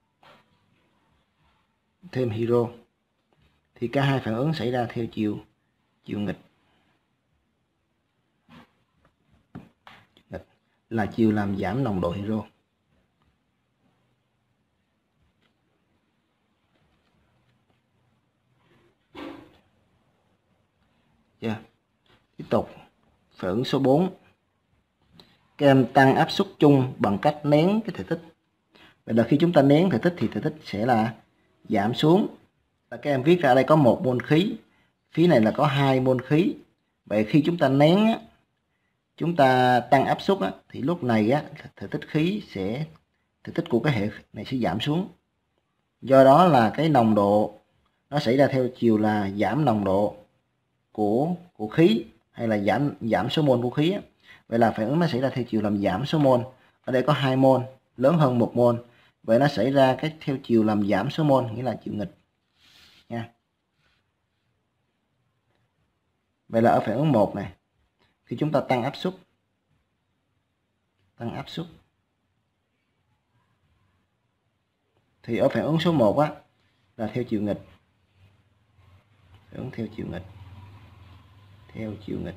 Thêm hydro thì cả hai phản ứng xảy ra theo chiều nghịch. Là chiều làm giảm nồng độ hydro. Tiếp tục phản ứng số 4. Các em tăng áp suất chung bằng cách nén cái thể tích. Vậy là khi chúng ta nén thể tích thì thể tích sẽ là giảm xuống. Các em viết ra đây có 1 mol khí, phía này là có 2 mol khí. Vậy khi chúng ta nén, chúng ta tăng áp suất thì lúc này thể tích của cái hệ này sẽ giảm xuống. Do đó là cái nồng độ nó xảy ra theo chiều là giảm nồng độ của khí, hay là giảm số mol của khí. Vậy là phản ứng nó xảy ra theo chiều làm giảm số mol. Ở đây có 2 mol lớn hơn 1 mol. Vậy nó xảy ra cái theo chiều làm giảm số mol, nghĩa là chiều nghịch nha. Vậy là ở phản ứng 1 này, khi chúng ta tăng áp suất thì ở phản ứng số 1 là theo chiều nghịch. Phản ứng theo chiều nghịch.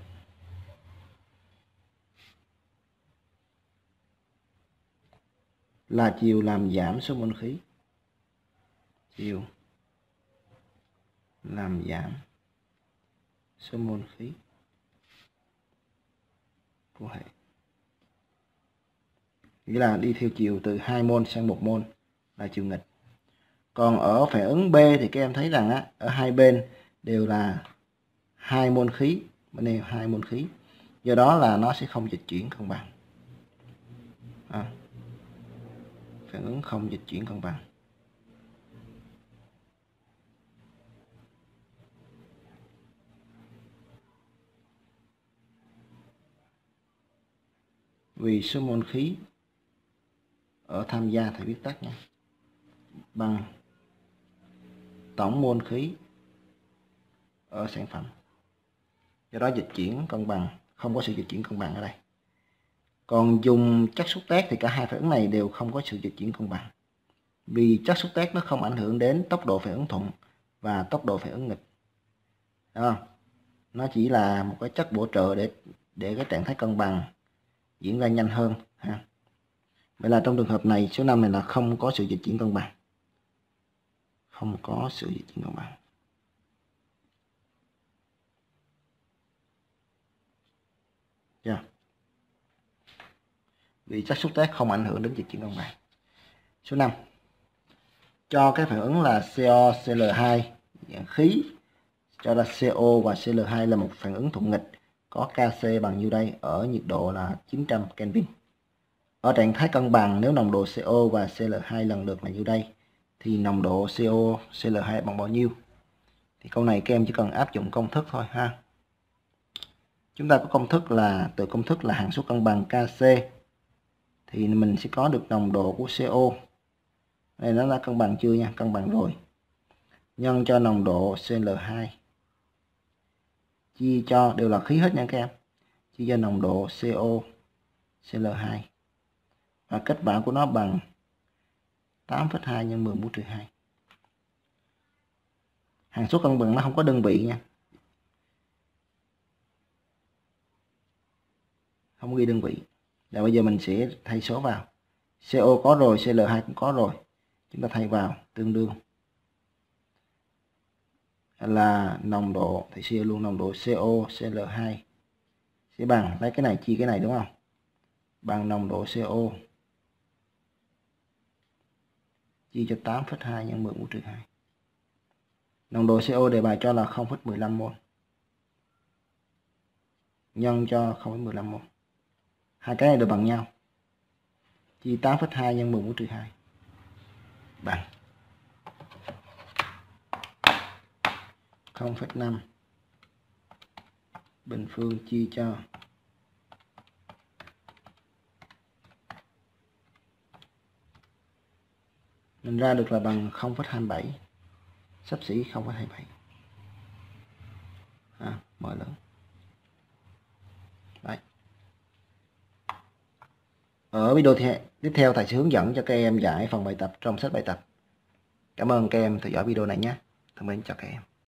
Là chiều làm giảm số mol khí. Chiều làm giảm số mol khí của hệ. Nghĩa là đi theo chiều từ 2 mol sang 1 mol là chiều nghịch. Còn ở phản ứng B thì các em thấy rằng ở hai bên đều là 2 mol khí, bên này 2 mol khí. Do đó là nó sẽ không dịch chuyển cân bằng. Phản ứng không dịch chuyển cân bằng. Vì số mol khí ở tham gia thì viết tắt nha, bằng tổng mol khí ở sản phẩm. Do đó dịch chuyển cân bằng, không có sự dịch chuyển cân bằng ở đây. Còn dùng chất xúc tác thì cả hai phản ứng này đều không có sự dịch chuyển cân bằng. Vì chất xúc tác nó không ảnh hưởng đến tốc độ phản ứng thuận và tốc độ phản ứng nghịch. Đúng không? Nó chỉ là một cái chất bổ trợ để cái trạng thái cân bằng diễn ra nhanh hơn ha. Vậy là trong trường hợp này số 5 này là không có sự dịch chuyển cân bằng. Không có sự dịch chuyển cân bằng. Vì chất xúc tác không ảnh hưởng đến dịch chuyển cân bằng. Số 5. Cho cái phản ứng là COCl2 dạng khí, cho ra CO và Cl2 là một phản ứng thuận nghịch, có Kc bằng nhiêu đây? Ở nhiệt độ là 900 Kelvin. Ở trạng thái cân bằng, nếu nồng độ CO và Cl2 lần lượt là nhiêu đây? Thì nồng độ CO, Cl2 bằng bao nhiêu? Thì câu này các em chỉ cần áp dụng công thức thôi ha. Chúng ta có công thức là từ công thức là hằng số cân bằng Kc thì mình sẽ có được nồng độ của CO. Đây nó đã cân bằng chưa nha? Cân bằng rồi. Nhân cho nồng độ Cl2. Chia cho đều là khí hết nha các em. Chia cho nồng độ CO Cl2. Và kết quả của nó bằng 8,2 nhân 10 mũ trừ 2. Hằng số cân bằng nó không có đơn vị nha. Không ghi đơn vị. Rồi bây giờ mình sẽ thay số vào. CO có rồi, Cl2 cũng có rồi. Chúng ta thay vào tương đương là nồng độ, thì chia luôn nồng độ CO Cl2 sẽ bằng, lấy cái này chia cái này đúng không? Bằng nồng độ CO chia cho 8,2 nhân 10 mũ trừ 2. Nồng độ CO đề bài cho là 0,15 mol nhân cho 0,15 mol. Hai cái này đều bằng nhau. Chia 8,2 nhân 10 mũ trừ 2 bằng 0,5 bình phương chia cho mình ra được là bằng 0,27, xấp xỉ 0,27. M lớn. Đấy. Ở video tiếp theo thầy sẽ hướng dẫn cho các em giải phần bài tập trong sách bài tập. Cảm ơn các em theo dõi video này nhé. Thân mến chào các em.